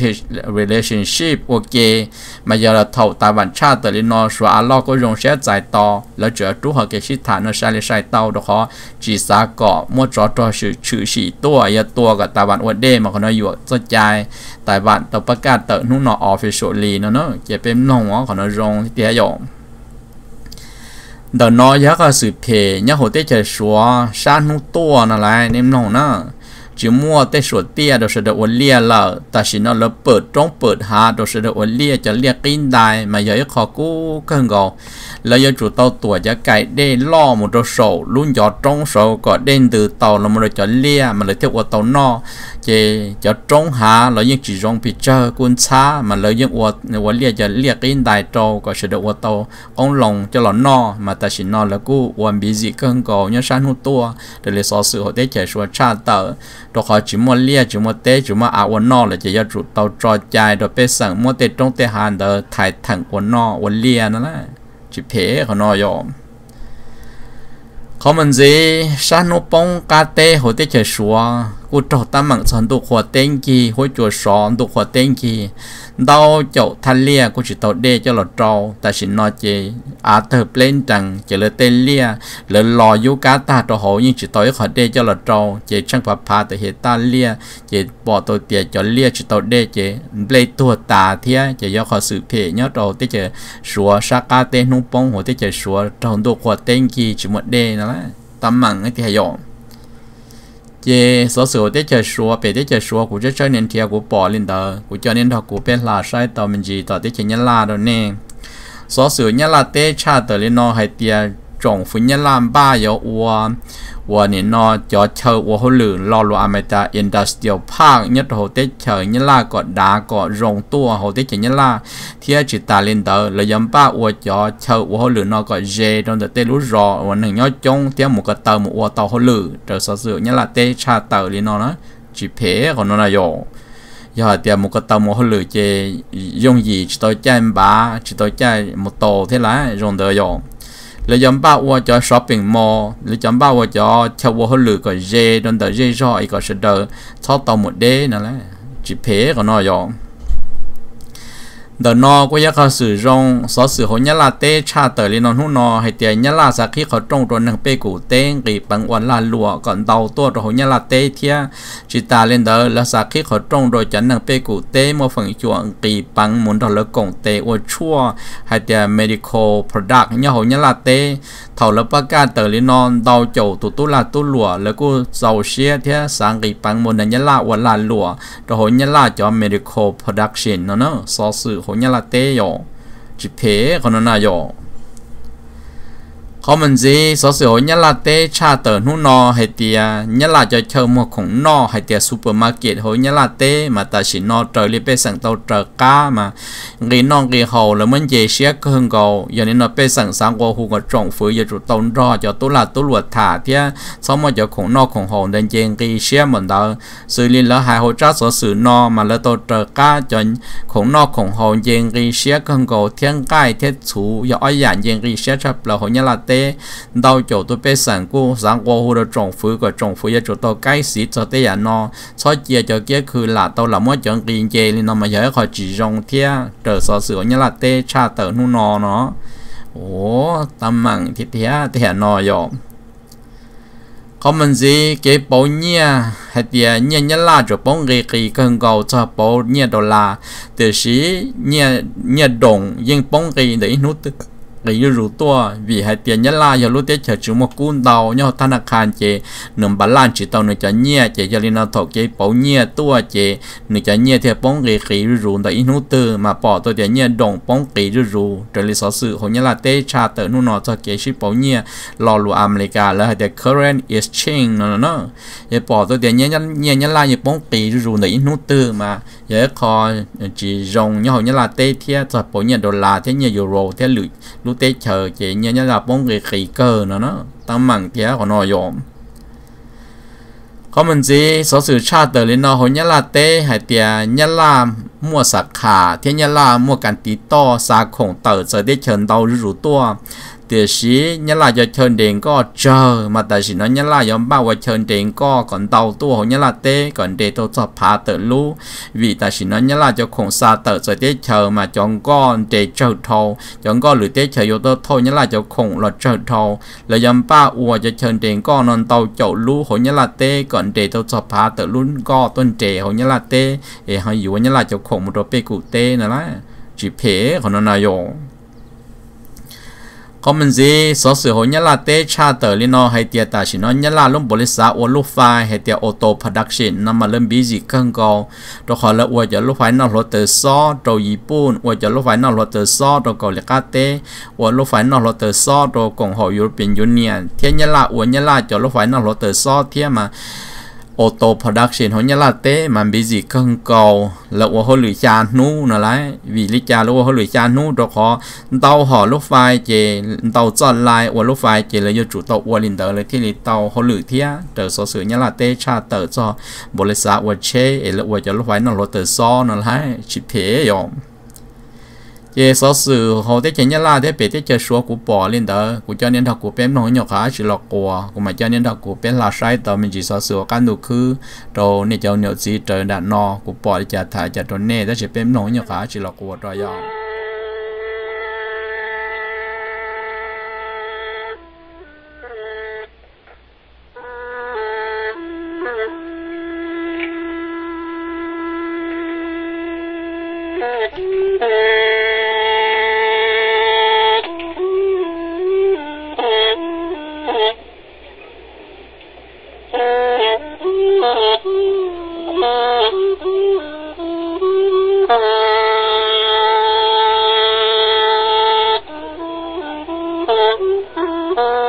relationship โอเคมาเยอะเท่าไต้หวันชาติแต่ลินอชัวอัลล้อก็ยงเสียใจต่อแล้วเจอตู้เขาเกชิตาเนใช้เลยใช้เต้าดอกเขาจีสาเกาะมั่วจอตัวชื่อชื่อสี่ตัวอย่าตัวกับไต้หวันอวดเดมาคนน้อยอยู่สนใจไต้หวันตัวประกาศเติร์นุ่นนอออฟฟิเชียลลีเนาะเนาะจะเป็นน้องว่าคนน้อยรงที่เดียวยเดินน้อยยักษ์สืบเพยยักษ์หัวเตจะชัวชาหนุ่ตัวนั่นแหละเนี่ยน้องเนาะจิมัวเตสวดเตี้ยโดยเสด็จวันเลี้ยเราแต่สินเราเปิดต้องเปิดหาโดยเสด็จวันเลี้ยจะเรียกกินได้มาเยอะขอกู้กันก่อนแล้วยังจุดเตาตัวจะไก่ได้ล่อมุดโซ่ลุ่นยอดตรงโซ่ก็เด่นตือเตาเรามาเลยจะเลี้ยมาเลยเที่ยวว่าเตานอเจจะตรงหาเรายังจีจงพิจารกุนช้ามาเลยยังว่าในวันเลี้ยจะเรียกกินได้โตก็เสด็จว่าเตาองลงจะหล่อนอมาแต่สินแล้วกู้วันบิจิกันก่อนยังชั้นหัวตัวเดี๋ยวเลยสอสื่อเขาได้เจอชัวชาเตอร์ตัวเขาจิมัวเลี้ยจิมัวเตจิมัวอาวันนอเลยจะยัดจุดเตาจอใจโดยไปสั่งมัวเตตรงเตหันเดอถ่ายถังวันนอวันเลี้ยนั่นแหละจิเพเขานอยอมเขามันจีชาโนปงกาเตหัวเตจะชัวกูจอดตามหมังสันตุขวดเต็งกีหัวจัวสอนตุขวดเต็งกีดาวเจ้าทันเลียกูจิตอเดเจ้าหลอดจอแต่สินนอเจอาเธอเปล่นจังเจเลเตเลียหรือรอยุกาตาตัวหยิ่งจิตอขอเดเจ้าหลอดจอเจช่างพับพาแต่เหตุตาเลียเจปอตัวเตียจอเลียจิตอเดเจเปลตัวตาเทียเจยอขอสืบเพยยอดเราที่จะชัวชากาเตนุ่งปงหัวที่จะชัวตอนตุขวดเต็งกีจิมดเดนั่นแหละตามหมังไอ้ที่ยอมเจสอสได้เจอชัวไปได้เจอชัวกูจะใช้เน้นเทียกูปอลินเดอร์กูจะเน้นทอกูเป็นลาใช้ต่อมันจีต่อได้เจยันลาโดนเน่สอสยันลาเตชาเตอร์ลินอให้เตียจ种分一烂巴有我我呢喏就chờ我好lử lo lo America industrial park nhất hồ tết chờ nhất là có đá có rồng tua hồ tết nhất là thì chỉ ta lên tờ là dám ba我就chờ我好lử nó có dê trong tờ tết lú rò và nâng nhớ chung thì một cái tờ một我tàu好lử trở sở sự nhất là tết cha tờ lên nó nó chỉ phê còn nó là yo giờ thì một cái tàu một hộp lửa chế dùng gì chỉ tôi chơi ba chỉ tôi chơi một tổ thế là dùng được rồi lấy chấm ba qua cho shopping mall lấy chấm ba qua cho cho một hộp lửa có dê đơn đỡ dê rồi có sẽ đỡ tháo tàu một đế nữa là chỉ phê còn nó rồi đợt nó có giá sử dụng số sử hội nhất là tê cha tờ lên non hút nó hay tiền nhất là sau khi họ trồng rồi nâng bê cụ tên kỳ bằng quan là lúa còn đầu tua rồi hội nhất là tê thia chỉ ta lên đó là sau khi họ trồng rồi chẳng nâng bê cụ tê một phần chuộng kỳ bằng muốn đó là cổng tê ô chua hay tiền medical product như hội nhất là tê thầu là bác ca tờ lên non đầu chậu tụ tụ là tụ lúa là cô giàu xe thia sáng kỳ bằng muốn nhất là quan là lúa rồi hội nhất là cho medical production nó nó số sử hội nhất là tê yo chỉ phê còn nó yoเขามันจีสอสอยยัลลาเต้ชาเตอร์นู่นนอให้เตียยัลลาจะเชิญมาของนอให้เตียซูเปอร์มาร์เก็ตหอยยัลลาเต้มาตัดสินนอเตอร์รีเปสั่งเตาเตอร์ก้ามากีนองกีเขาแล้วมันเยเชียก็หึงเกาอย่างนี้นอเปสั่งสังกัวหูกับจงฝืนอย่าจุดต้นรอจะตุลาตุลวดถาเทียสมมติจะของนอของหงเดินเจงกีเชียเหมือนเดิมสื่อลินแล้วหายหัวจ้าสอสื่อนอมาแล้วเตาเตอร์ก้าจนของนอของหงเจงกีเชียก็หึงเกาเทียงใกล้เทียสูอย่าอ้อยอย่างเจงกีเชียชับเราหอยยัลลาเต้đầu chỗ tôi biết sản của sản qua hồ được trồng phứ của trồng phứ cho tôi cái xí cho tới giờ nó cho chia cho kiaคือlà tôi là mỗi chuyện kinh tế nên nó mà giờ họ chỉ dùng thia trở sở sử như là tê cha tờ nu nó nó ồ tâm mạng thì thia thia nó rồi có mình gì cái bao nhiêu hay tiền nhiều nhất là cho bóng cái cái cần cầu cho bao nhiêu đô la từ sĩ nhiều nhiều đồng nhưng bóng cái đấy nút cái rủ tua vì hai tiền nhất là giờ lúc tết chờ chúng một cuốn đầu nhau thằng khăn chế nằm bán lan chỉ tàu nửa chả nhẹ chế cho nên nó thọ chế bảo nhẹ tua chế nửa chả nhẹ thì bóng cái cái rủ tại in hút từ mà bỏ tôi tiền nhẹ đồng bóng cái rủ trở lại số sự hồi nhất là tết cha tờ nu nó cho cái ship bảo nhẹ lò lụa America là hai tiền current exchange nó nó giờ bỏ tôi tiền nhẹ nhẹ nhất là như bóng cái rủ tại in hút từ mà giờ kho chỉ dùng nhau hồi nhất là tết thì cho bảo nhẹ đô la thế nhẹ euro thế lưỡi tết chờ chị như như là bóng cái khí cơ nó nó tăng mạnh thế của nó dòm có mình gì số sự cha tờ lên nó hồi nhất là tê hay tiền nhất là mua sạc khả thế nhất là mua cản tí to xa khổng tờ giờ tết chờ đầu rủ tua thì sĩ nhất là cho chơi điện có chờ mà tại vì nó nhất là giống bao giờ chơi điện có còn tàu tua hồi nhất là tê còn để tôi cho phá tờ lú vì tại vì nó nhất là cho khổng xa tờ giờ tết chờ mà chọn con để chờ thầu chọn con lưỡi tết chờ yếu tố thôi nhất là cho khổng là chờ thầu là giống ba ua cho chơi điện có non tàu chậu lú hồi nhất là tê còn để tôi cho phá tờ lú có tuần trẻ hồi nhất là tê để họ yếu nhất là cho khổng một đồ bê cụ tê nữa là chỉ phê còn nó nào rồi có mình gì số sự hội nhất là tê cha tờ lên nó hay tiệt ta chỉ nói nhất là lúc bổ lý xã ô lúc phai hay tiệt auto production nằm mà lên bí gì cân cầu rồi họ là ô giờ lúc phải nó lột từ so rồi Nhật ô giờ lúc phải nó lột từ so rồi cầu liệt tê ô lúc phải nó lột từ so rồi cộng hội European Union thế nhất là ô nhất là giờ lúc phải nó lột từ so thế mà auto production hồi nhất là tê mà bị gì cân cầu là ô hồi lưỡi cha nú nó lại vì lý cha lúc hồi lưỡi cha nú rồi họ tàu họ lúc phải chỉ tàu chọn lại ô lúc phải chỉ là do chủ tàu ô linh tờ là thì lý tàu hồi lưỡi thía trở số sự nhất là tê cha tờ cho bộ lịch sử ô chế là ô cho lúc phải nó lột từ so nó lại chỉ thế rồi về số sự họ tết chỉ nhất là tết bị tết chơi số của bỏ lên đó của cho nên thằng của bé nói nhỏ khá chỉ là của của mà cho nên thằng của bé là sai tao mình chỉ số sự căn đủ khứ rồi nên cho nhiều gì trời đã no của bỏ đi trả thải trả trốn nè đó chỉ bé nói nhỏ khá chỉ là của rồi giờ Uh...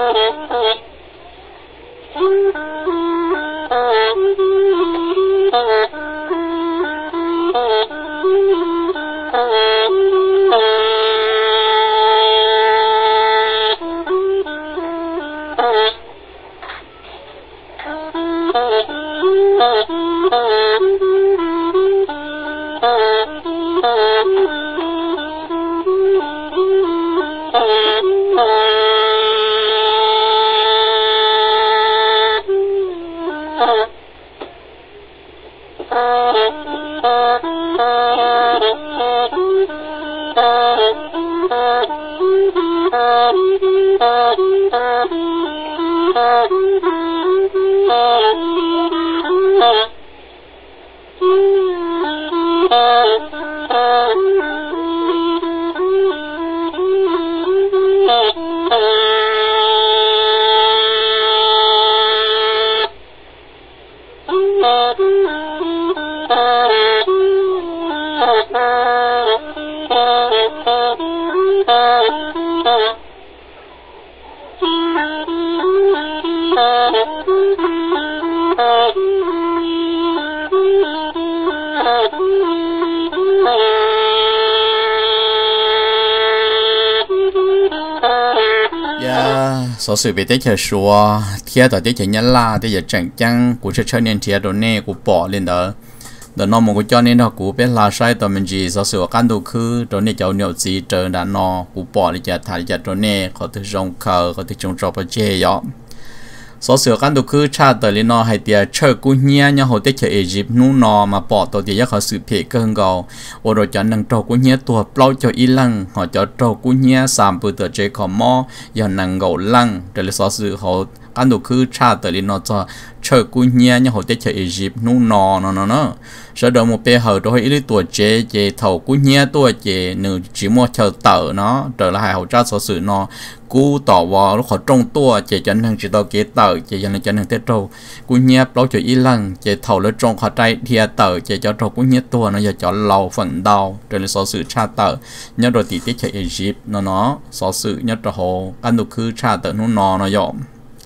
số sự bị tế chờ xua thiệt ở tế chờ nhớ la tế giờ chẳng chăng của chơi chơi nên thiệt đồ nè của bỏ lên đó đó nó một cái cho nên nó của biết là sai tụi mình gì số sự căn đồ khứ đồ nè cháu nhiều gì trời đã nó của bỏ đi chợ thải chợ đồ nè có thể trồng cờ có thể trồng trọt chơi đó số sự căn đồ khứ cha tới lên nó hay tiệt chơi cú nhia nhau hồi tế chờ Egypt nú nó mà bỏ tụi tiệt họ sự phê cơn gầu ở rồi cho năng trâu cú nhia tua plau cho y lăng họ cho trâu cú nhia sàm bự tờ chơi khó mò giờ năng gầu lăng để số sự họ căn đồ khứ cha tới lên nó cho chơi cú nhia nhau hồi tế chờ Egypt nú nó nó nó nó sau đó một bé hở đôi ít tuổi chế chế thầu cú nhia tuổi chế nửa chỉ mua chờ tờ nó trở lại hậu tra số sự nó cú tỏ vào lúc họ trong tua chế cho năng chỉ tàu kế tờ chế cho năng cho năng tết trâu cú nhia bao cho y lăng chế thầu lên trong họ trai thia tờ chế cho trâu cú nhia tua nó giờ cho lâu phần đau trở lại số sự tra tờ nhớ rồi tỷ tiết chế Egypt nó nó số sự nhớ rồi hồ ăn được cứ tra tờ nó nó nó dọn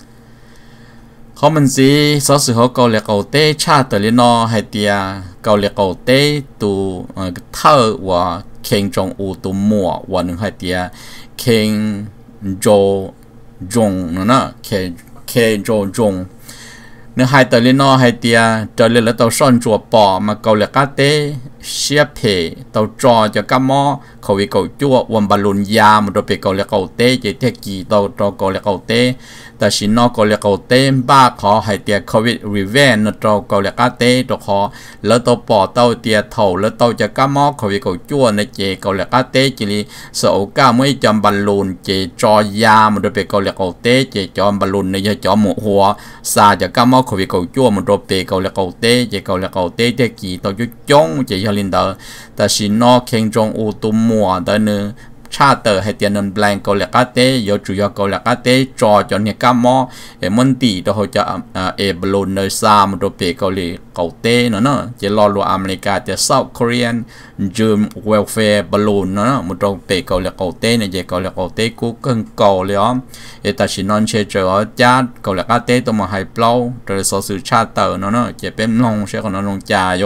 họ mình gì số sự họ cầu liệt cầu tê cha tới lên nó hay tia cầu liệt cầu tê tu thơ và khen trong u tu mùa và những hay tia khen jo jong nữa nè khen khen jo jong nếu hai tới lên nó hay tia tới lên là tàu son chùa bỏ mà cầu liệt cá tê xếp phê tàu trò cho cá mò khẩu vị cầu chua và balloon ya một đôi bể cầu liệt cầu tê chỉ theo kỳ tàu trò cầu liệt cầu têแต่สินนก็เรียกเอาเต้บ้าขอให้เตียโควิดรีเวนน์เราก็เรียกเต้ตัวขอแล้วตัวปอเต้าเตียเท่าแล้วเต้าจะก้ามอโควิดก็จ้วนในเจก็เรียกเต้จีรีสาวก้าไม่จำบอลลูนเจจอยามันโดยเปก็เรียกเอาเต้เจจอมบอลลูนในจอมหัวซาจะก้ามอโควิดก็จ้วนมันโดยเปก็เรียกเอาเต้เจก็เรียกเอาเต้เตกี่ตัวจุจ้องเจยาลินเดอร์แต่สินนอเข่งจงอูตุมัวเดนึชาเตอร์ให้เตียนนแบงก์เกาหลีเต้ยจุยเกาหลีเต้จอจนเนี่ยก้ามอเอมันตีตัวเขาจะเอบลูนเนอร์ซามตัวเปเกาหลีเกาเต้เนาะเนาะจะรอรัวอเมริกาจะเซาท์เกาหลีจูมเวลแฟร์บอลลูนเนาะมันตัวเปเกาหลีเกาเต้เนี่ยจะเกาหลีเกาเต้กูเกินเกาเลยอ๋อเอตัชินอนเชเจอจ้าเกาหลีเต้ตัวมาไฮเปล่าตัวโซซูชาเตอร์เนาะเนาะจะเป็นลงเชื่อของน้องจ่าโย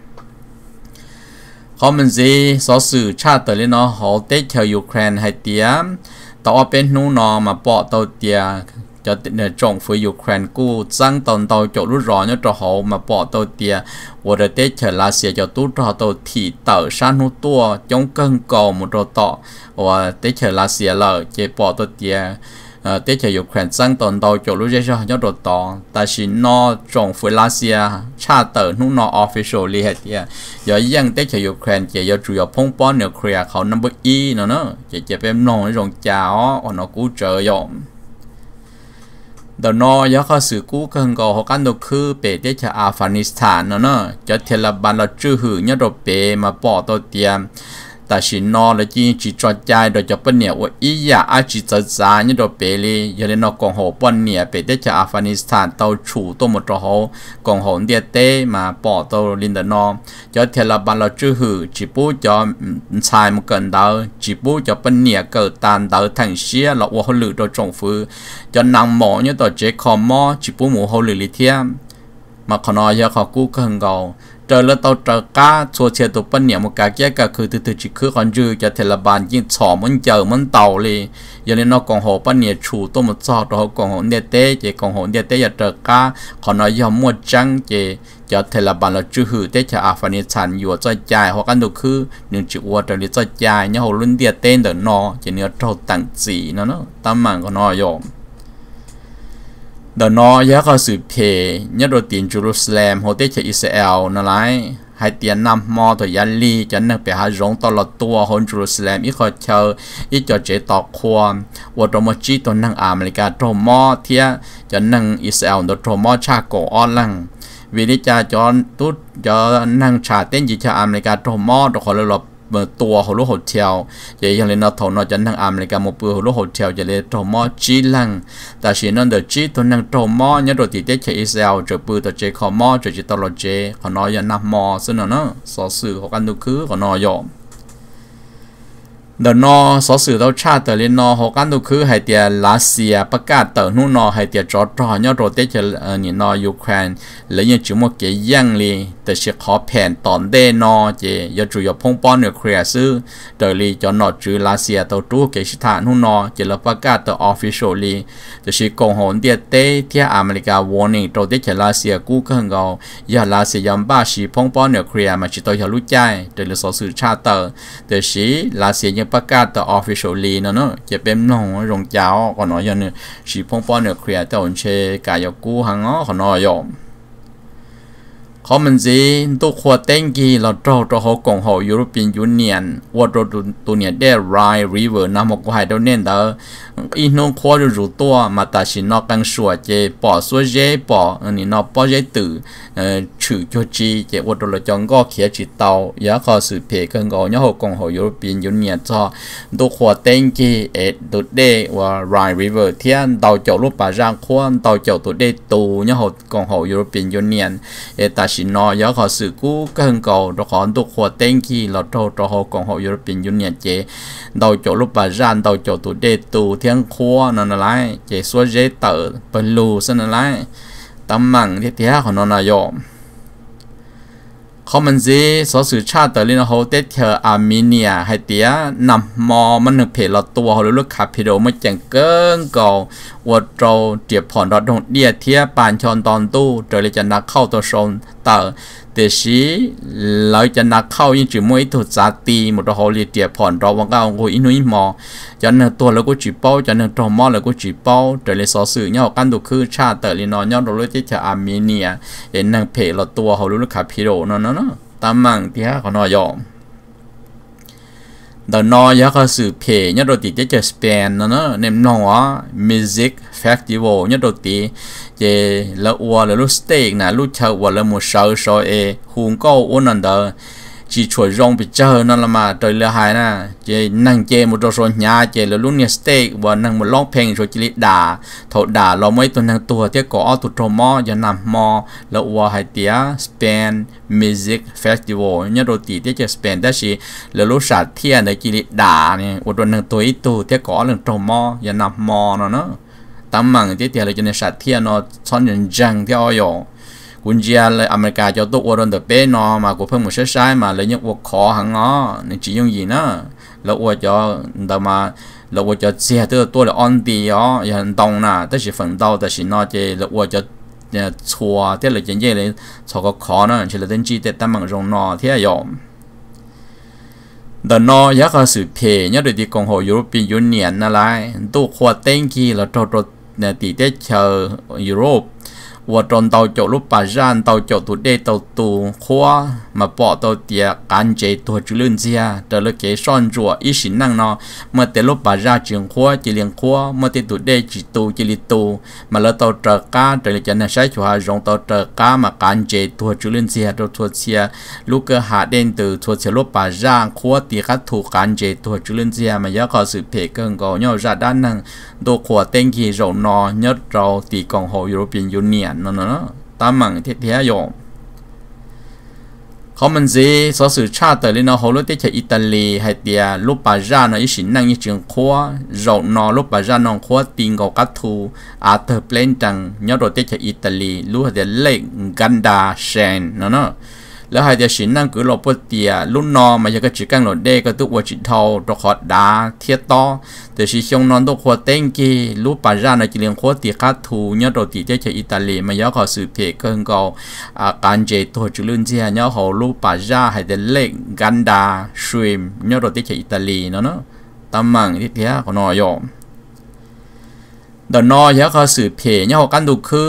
เขามันสิสอสื่อชาติเลยเนาะเขาเตะเชียวยูเครนให้เตียมต่อเป็นนู้นอมาปอตัวเตียจะเนี่ยจงฝืนยูเครนกู้จังตอนตัวจรุ่นร้อนเนี่ยตัวเขามาปอตัวเตียว่าเตะเชียวรัสเซียจะตู้ตัวตัวที่เต่าชานุตัวจงเกินก่อหมดตัวต่อว่าเตะเชียวรัสเซียเลยจะปอตัวเตียเตะเชียวยูเครนจังตอนตัวจรุ่นเจ้าเนี่ยตัวต่อแต่สินอจงฝืนรัสเซียชาตินู้นออฟฟิเชียลเลยเตียอย่ายังเตะเชียวยูเครนจะอย่าจุยพงป้อนนิวเคลียร์เขานับอีเนาะเนาะจะจะเป็นน้องในโรงจ่าอ๋อเนาะกูเจอยอมเดี๋ยวนอยเขาสื่อกู้เกินก็เขากันตัวคือเปเตะเชียวอัฟกานิสถานเนาะเนาะจะเทเลบันเราจื้อหือเนี่ยเราเปมาปอตัวเตียมแต่สินอเลยจีจีจอดใจโดยจะเป็นเนี่ยว่าอีอยากอาจีจะจ่ายเนี่ยโดยเปรีอย่าเล่นนกองหัวปนเนี่ยเปเตจากอัฟกานิสถานตัวชูตัวหมดตัวเขากองหัวเดียเต้มาปอตัวลินเดนอจะเทเลบันเราจื้อหือจีปูจะชายมันเกินดาวจีปูจะเป็นเนี่ยเกิดตานดาวทั้งเชียเราว่าเขาหลุดโดยจงฟื้นจะนางหมอเนี่ยตัวเจคอมมอจีปูหมูเขาหลุดลิเทียมมาขนอยาเขากู้เกินเก่าเจอแล้วตัวเจอกาชัวเชียตัวปั้นเนี่ยมันกาแก่ก็คือถือถือจิคือคนจื้อจะเทเลบานยิ่งฉ่อมันเจอมันเต่าเลยอย่างนี้นกองหัวปั้นเนี่ยชูตัวมันจอดตัวกองหัวเดียเต้เจกองหัวเดียเต้จะเจอกาขนอยามัวจังเจจะเทเลบานเราจื้อหือเต้จะอัฟกานิสถานอยู่ใจใจเขากันดูคือหนึ่งจิ๋วตัวนี้ใจใจเนี่ยเขาลุ้นเดียเต้เดินนอจะเนื้อโตตั้งสีนั่นเนาะตั้มมันก็นอยอมเดี๋ยวนอยาเขาสืบเพย์เนี่ยโดยตีนเยรูซาเล็มโฮเตชอิสราเอลนั่นแหละให้เตียนนำมอตัวยันลีจะนั่งไปหารงตลอดตัวคนเยรูซาเล็มอีกคนเชออีจอเจต่อความว่าตัวมจีตัวนั่งอเมริกาตัวมอเทียจะนั่งอิสราเอลตัวมอชาโกออนลังวินิจาจอนตุ๊ดจะนั่งชาเต้นยิชาอเมริกาตัวมอตัวคนละเมื่อตัวหัวลูกโฮเทลจะยังเล่นนอทอนอจะนั่งอเมริกาโมปือหัวลูกโฮเทลจะเล่นตัวมอจีลังแต่สิ่งนั้นเดจีตัวนั่งตัวมอเนี่ยโดยที่เด็กอิสราเอลจะปือตัวเจคอมอจะจิตตลอดเจขอนอยันนับมอซึ่งนั่นนะสอสื่อของกันดูคือขอนอยอมเดนอสอสื่อเราชาติเล่นนอของกันดูคือให้เดียรัสเซียประกาศเติมนู่นนอให้เดียจอดรอเนี่ยโดยเด็กเออนี่นอยูเครนแล้วยังจุ่มว่าเกี่ยยังเลยแต่เชื่อขอแผนตอนเดนอเจยจุยพงป้อนนิวเคลียร์ซื้อเดลีจอนอจือรัสเซียตัวตู้เกชิตานู่นนอเจลประกาศตัวออฟฟิเชียลลีแต่ชื่อกงหนเดียเต้ที่อเมริกาวอร์นิ่งตัวเด็กรัสเซียกู้เกินเงายารัสเซียยำบ้าชีพงป้อนนิวเคลียร์มาชิตัวยาลุใจเดลีสอสื่อชาติเตอร์แต่ชีรัสเซียยังประกาศตัว officially นะเนาะจะเป็นน้องรงเจ้าก็น้อยอย่างนึงชีพงป้อนนิวเคลียร์แต่วันเชกายกู้หังอ๋อก็น้อยยอมเขามันสิตัวขวดเต็งกีเราโตตัวเขากงเขายุโรปีนยูเนียนวัดตัวตัวเนี่ยได้ไรริเวอร์น้ำมกวายตัวเนี่ยเด้ออีน้องขวดรู้ตัวมาตัดสินนอกกันสวยเจปอสวยเจปออันนี้นอกปอเจตื่นเอ่อชื่อโจจีเจวัดตัวเราจังก็เขียนจิตเตาอยากขอสืบเพกันก็เนี่ยเขากงเขายุโรปีนยูเนียนจ้าตัวขวดเต็งกีเอ็ดตัวเดว่าไรริเวอร์เทียนเตาเจ้าลูกป่าร่างขวดเตาเจ้าตัวเดตูเนี่ยเขากงเขายุโรปีนยูเนียนเอตัดสินนอยขอสื่อกู้ก็เห็นเก่าเราขอตัวขวดเต็งกีเราโตเราเขากงเขายุโรปีนยูเนียนเจเตาเจ้าลูกป่าร่างเตาเจ้าตัวเดตูเทียงขวดนั่นอะไรเจสวยเจเตอร์เป็นลูซึ่งอะไรตำมังที่เทียของนนายอมเขามันสิสอสื่อชาติแต่เรื่องเขาเตเธออาร์เมเนียให้เตียนำมอมันหนึ่งเพลเราตัวเขาเลือกคาพิโดไม่จังเกินเก่าวัดเราเจียบผ่อนรถดงเดียเทียปานชอนตอนตู้โดยจะนักเข้าตัวชนแต่เดี๋ยวสิเราจะนักเข้ายิ่งจุ่มไม่ถูกจัดตีหมดเราเรียเจียบผ่อนเราวังก้าวกูอินุยมอจะหนึ่งตัวเราก็จีบเป้าจะหนึ่งตัวมอเราก็จีบเป้าโดยเลยสอสื่อเนี่ยกันดูคือชาติแต่เรื่องเนี่ยเราเลือกที่จะอาร์เมเนียเห็นหนึ่งเพลเราตัวเขาเลือกคาพิโดนั่นนั่นตามมังที่ฮะเขานอยอมเดินนอยเขาสื่อเพย์เนี่ยโดยที่จะสเปนนั่นนะเนมน้องว่ามิวสิกเฟสติวัลเนี่ยโดยที่จะละวัวละลูกสเต็กนะลูกชาววัวละมูชาวชาวเอหุงก็อ้วนนั่นเด้อchỉ chuột rong bị chơi nó là mà trời lừa hại nè chỉ năng chơi một số nhà chơi là lúc này steak và năng một lon pen rồi chỉ đà thầu đà lo mấy tuần năng tua tiếc có tụt trò mò giờ nằm mò là qua hai tía Spain Music Festival nhớ đồ tí tiếc cho Spain đó chỉ là lúc sát thiên đấy chỉ đà này một tuần năng tuổi tụ tiếc có lần trò mò giờ nằm mò nó nó tắm măng tiếc tiếc là cho nên sát thiên nó son nhân răng theo yoคุณเจียเลยอเมริกาจะตัววันเดอร์เป้นอมากูเพิ่งมาใช้ใช้มาเลยยังว่าขอหังอ๋อนี่จียงยีนะแล้วว่าจะเดามาแล้วว่าจะเสียตัวตัวเลยออนดีอ๋ออย่างตรงน่ะแต่สิฝันเดาแต่สินอเจแล้วว่าจะเนี่ยชัวที่เลยยังเย่เลยชอก็ขอนะเฉลยเป็นจีแต่ตั้งมังรงนอที่ยอมเดินนอยักษ์สืบเพย์เนี่ยโดยที่กองหัวยุโรปียูเนียนนั่นแหละตัวขวดเต็งกี้แล้วตัวตัวเนี่ยตีได้เชอยุโรปว่าตอนเตาโจลูกป่าจานเตาโจตุเดเตาตูขวามาปอเตาเตียการเจตัวจุลินเซียแต่ละเกซ่อนจัวอีสินนั่งนอเมื่อเตลูกป่าจาจึงขวาจิเลียงขวาเมื่อเตตุเดจิตูจิลิตูมาแล้วเตาเตก้าแต่ละจะน่าใช้ชัวร์จงเตาเตก้ามาการเจตัวจุลินเซียตัวทัวเซียลูกเกหาเด่นตัวทัวเซียลูกป่าจาขวาตีคัดถูกการเจตัวจุลินเซียมาเยอะก็สืบเพเกินก็ย่อจะด้านนั่งตัวขวดเต็งกี่เรานอยศเราตีกองหัวยุโรปีนยูเนียนนั่นนะตามมังเทียยงเขามันสิสอสื่อชาติแต่เรื่องเขาเลือกที่จะอิตาลีให้เตียลูกป่าจานอีสินนั่งยี่จึงขวาเรานอลูกป่าจานองขวาตีงกับกัตทูอาเธอเพลนจังยศเราที่จะอิตาลีลูกเดเล็กกันดาเชนนั่นนะแล้วให้เดี๋ยวสินนั่งคือเราพูดเตียลุ่นนอมาจะก็จิกันหลดเด็กก็ตุกวัจิตเทาตัวขอดดาเทียต่อแต่สิชงนอนตัวขวดเต็งกีลูกป่าจานในจิเลียงขวดตีคัดทูเนี่ยตัวตีเจ้าอิตาลีมาเยอะขอสืบเพเกินก็การเจตัวจุลินเซียเนี่ยเขาลูกป่าจาให้เดี๋ยวเล็กกันดาสวิมเนี่ยตัวตีเจ้าอิตาลีเนาะเนาะตามมังที่เทียเขาหน่อยอมเดินนอยเขาสืบเพเนี่ยเขากันดูคือ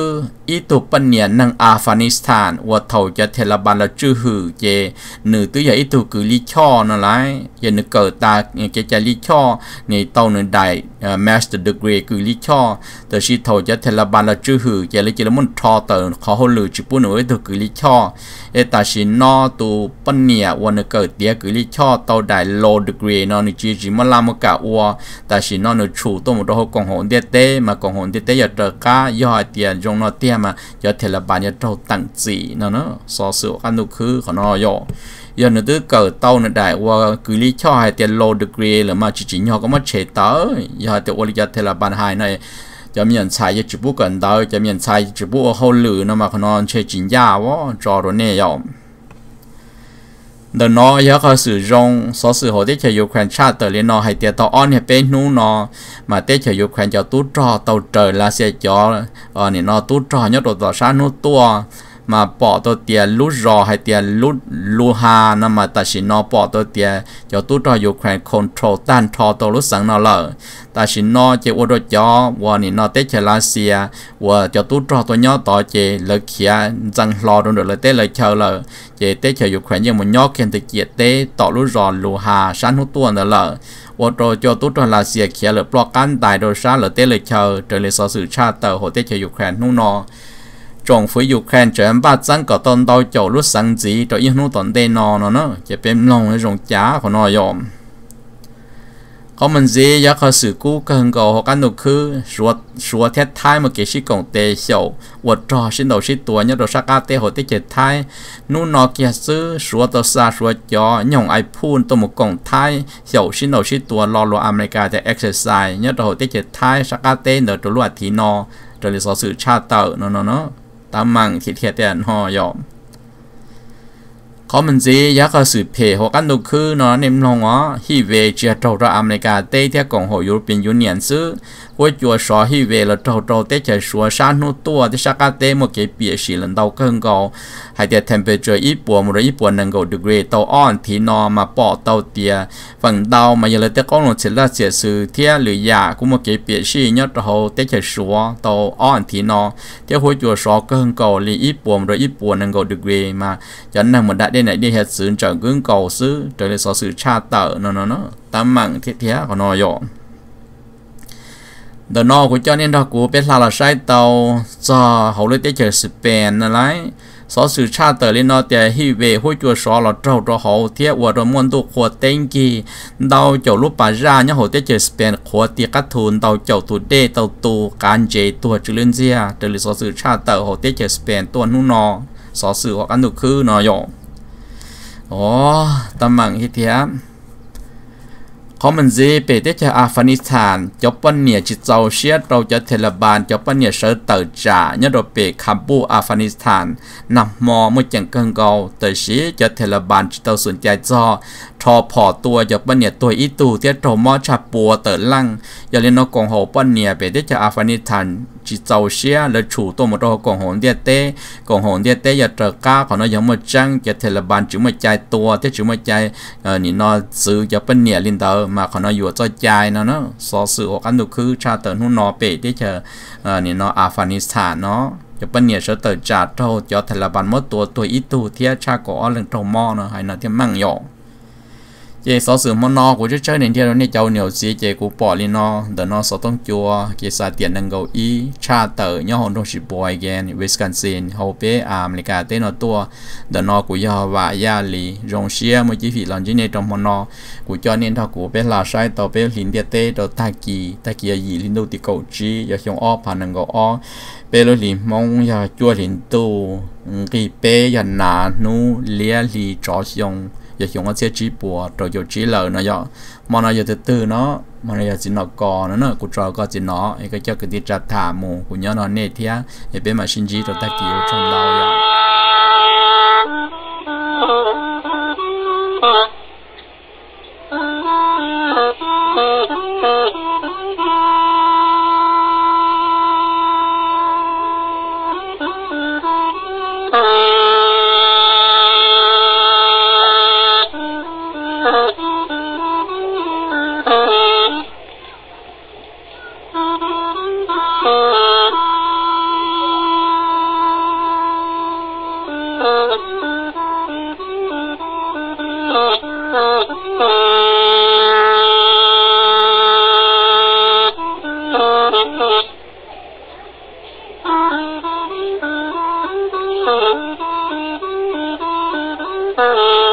อีตุปัญญานังอัฟกานิสถานว่าเท่าจะเทลบาลจื้อหือเจหนึ่งตัวใหญ่อีตุคือลิช่อนั่นแหละยันเกิดตาเกจะลิช่อในเต้าหนึ่งได้ master degree คือลิช่อแต่ชีเท่าจะเทลบาลจื้อหือเจเลยจะละมุนทอเตอร์เขาหรือจีปุ่นเอาไว้ตัวคือลิช่อเอตาชินนอตัวปัญญาวันเกิดเดียคือลิช่อเต้าได้ low degree นอในจีจีมาลามกะวัวแต่ชินนอในชูตัวมันเรากงหงเดียเต้มากงหงเดียเต้อย่าเจอก้าย่อเตียจงนอเตียมาอย่าเทลบานอย่าเท่าตั้งจีนั่นเนาะสอสื่อกันดูคือขอนอย่อยันนึกเกิดเต้าในได้ว่าคือลิช่อให้เตีย low degree หรือมาจีจีย่อก็มาเฉยเต้อย่าเตียวอริยาเทลบานหายในจะมีอันใช้จะบุกันได้จะมีอันใช้จะบุเขาหรือนะมาขนอนเชจินยาวะจอรเนี่ยยอมเดินนอยากเขาสื่อรงสอสื่อหัวเตชยูเครนชาติเตอร์เลียนอให้เตียต่ออ้อนให้เป็นนู้นอมาเตชยูเครนจะตู้จอเตาเจอลาเซียจออ๋อเนี่ยนอตู้จอยอดตัวต่อชานู้ตัวมาปอตัวเตียลุรอให้เตียลุลูฮานะมาตัดสินนอปอตัวเตียจะตู้จอยูเครนคอนโทรลต้านทอตัวลุสังนอเลยตัดสินนอเจวดจอว่านี่นอเตชลาเซียว่าจะตู้จอตัวย่อต่อเจเลิกเขียจังรอโดนเดือดเลยเตเลยเชอเลยเจเตชยูเครนยังมันย่อเขียนตะเกียเตต่อลุรอลูฮาชั้นหัวตัวนั่นเลยว่าตัวจะตู้จอลาเซียเขียเลยปลอกกันตายโดยชาเลยเตเลยเชอเจเลยสอสื่อชาติเตอร์หัวเตชยูเครนนู่นนอจงฟื้นยูเครนจะบ้าจังก็ต้นดาวโจลุสังจีตัวยิ่งนู้นตอนเดนอนเนาะจะเป็นลงในจงจ้าของนอยอมเขามันจีอยากเขาสื่อกู้กันก็หกันดูคือชัวชัวเทศไทยมาเกี่ยวกับเตะเฉียววัดจอชิ้นตัวชิ้นตัวเนี่ยเราสักการเตะหัวเตะเจ็ดไทยนู่นนอเกียซื้อชัวตัวซาชัวจอหย่องไอพูนตัวหมกกงไทยเฉียวชิ้นตัวชิ้นตัวรอรออเมริกาจะเอ็กซ์ไซส์เนี่ยเราหัวเตะเจ็ดไทยสักการเตะเดินตัวลวดทีนอจะเรียกสื่อชาติเต่าเนาะเนาะเนาะตามมังที่เทียเตียนหอยอมเขามันจีอยากเขาสืบเพหัวกันดูคือเนาะเนมลงอ๋อฮีเวเจียโตระอเมริกาเตะเทียกองหัวยุโรปีนยูเนียนซื้อหัวจัวสอฮีเวแล้วโตโตเตะจะชัวชานุตัวที่สักการเตะมื่อกี้เปียสีหลังเตาเกินเก่าให้เดียเทมเปอร์เจอร์ญี่ปุ่นมุระญี่ปุ่นหนึ่งกว่าดีกรีเตาอ่อนที่นอมาปอเตาเตียฝั่งเตามาเยอะเลยเตะก้อนลงเสร็จแล้วเสียสื่อเทียหรือยากูมื่อกี้เปียสีเนี่ยโตเตะจะชัวเตาอ่อนที่นอเทียหัวจัวสอเกินเก่าลีญี่ปุ่นมุระญี่ปุ่นหนึ่งกว่าดีกรีมาจนนั่งเหมือนได้ได้ไหนได้เหตุสื่อจากเกินเก่าซื้อจะเลยสอสื่อชาติเตอร์เนาะเนาะเนาะตามมังเทียเทียของนอยอเดินนอกูเจ้าเนี่ยดอกกูเป็นลาลาใช้เตาจะเขาเลยได้เจอสเปนนั่นแหละสอสื่อชาติเตอร์เลยนอแต่ฮิเวหัวจัวสอเราเจ้าเราเขาเทียว่าเราม้วนตัวขวดเต็งกีเตาเจ้าลูกป่าจ้าเนี่ยเขาได้เจอสเปนขวดตีกัดทุนเตาเจ้าตัวเดเตาตูการเจตัวจุลินเซียเดลิสอสื่อชาติเตอร์เขาได้เจอสเปนตัวนู้นนอสอสื่อว่ากันดูคือนอยโอ้ตำมังฮิเทียเขามันจีเปเตจะอัฟกานิสถานจบปัญญาจิตเจ้าเชียเราจะเทเลบานจบปัญญาเสือเติร์จ่าเนี่ยเราเปคับบูอัฟกานิสถานนำมอมื่อจังกังเกาแต่ชีจะเทเลบานจิตเจ้าสนใจจอทอพอตัวจบปัญญาตัวอีตูเทียโตมอชาปัวเติร์ลังอย่าเล่นนกงโหปัญญาเปเตจะอัฟกานิสถานจิตเจ้าเชียและชูตัวมรกงโหเดียเต้กงโหเดียเต้อย่าเจอก้าของน้อยยังมื่อจังจะเทเลบานจุ่มใจตัวเทียจุ่มใจเอ่อนี่นอซื้อจะปัญญาลินเตอร์มาของน้อยอยู่ใจใจนะเนาะสอสื่อกันดูคือชาเตอร์นู่นนอเปที่จะเอ่อนี่นออัฟกานิสถานเนาะจะปัญญาเสือเตอร์จัดเท่าจะเทเลบานมดตัวตัวอีตูเทียชาก่อเรื่องโตมอเนาะให้น่าที่มั่งยองเจสอสื่อมอนอกูจะเจอในที่เราเนี่ยเจ้าเหนียวซีเจกูปอลินอเดนอสต้องจัวเกษาเตียนนังเกาอีชาเตอร์ย่อฮอนโดชิบอยแกนวิสคอนซินเฮาเปออเมริกาเตนอตัวเดนอกูยอวายาลีจงเชียเมื่อกี้ฝีหลังจีเนตมอนอกูจอเนียนทากูเป็นลาไซต่อเป็นลินเดียเตต่อตากีตากียีลินดูติโกจียาชงอ้อผ่านนังเกาอ้อเปโลลิมงยาจัวลินตูกีเปยันนานูเลียลีจอชยงอย่าชงว่าเสียจีปัวเราอยู่จีเหล่านะยอมันอะไรจะตื่นเนาะมันอะไรจะนอกอนะเนาะกูจอก็จะเนาะไอ้ก็เจ้าก็ติดจัดถามมูกูย้อนนอนเนเทียไอ้เป็นมาชินจีตัวตะกี้ชงเราอย่าง Uh...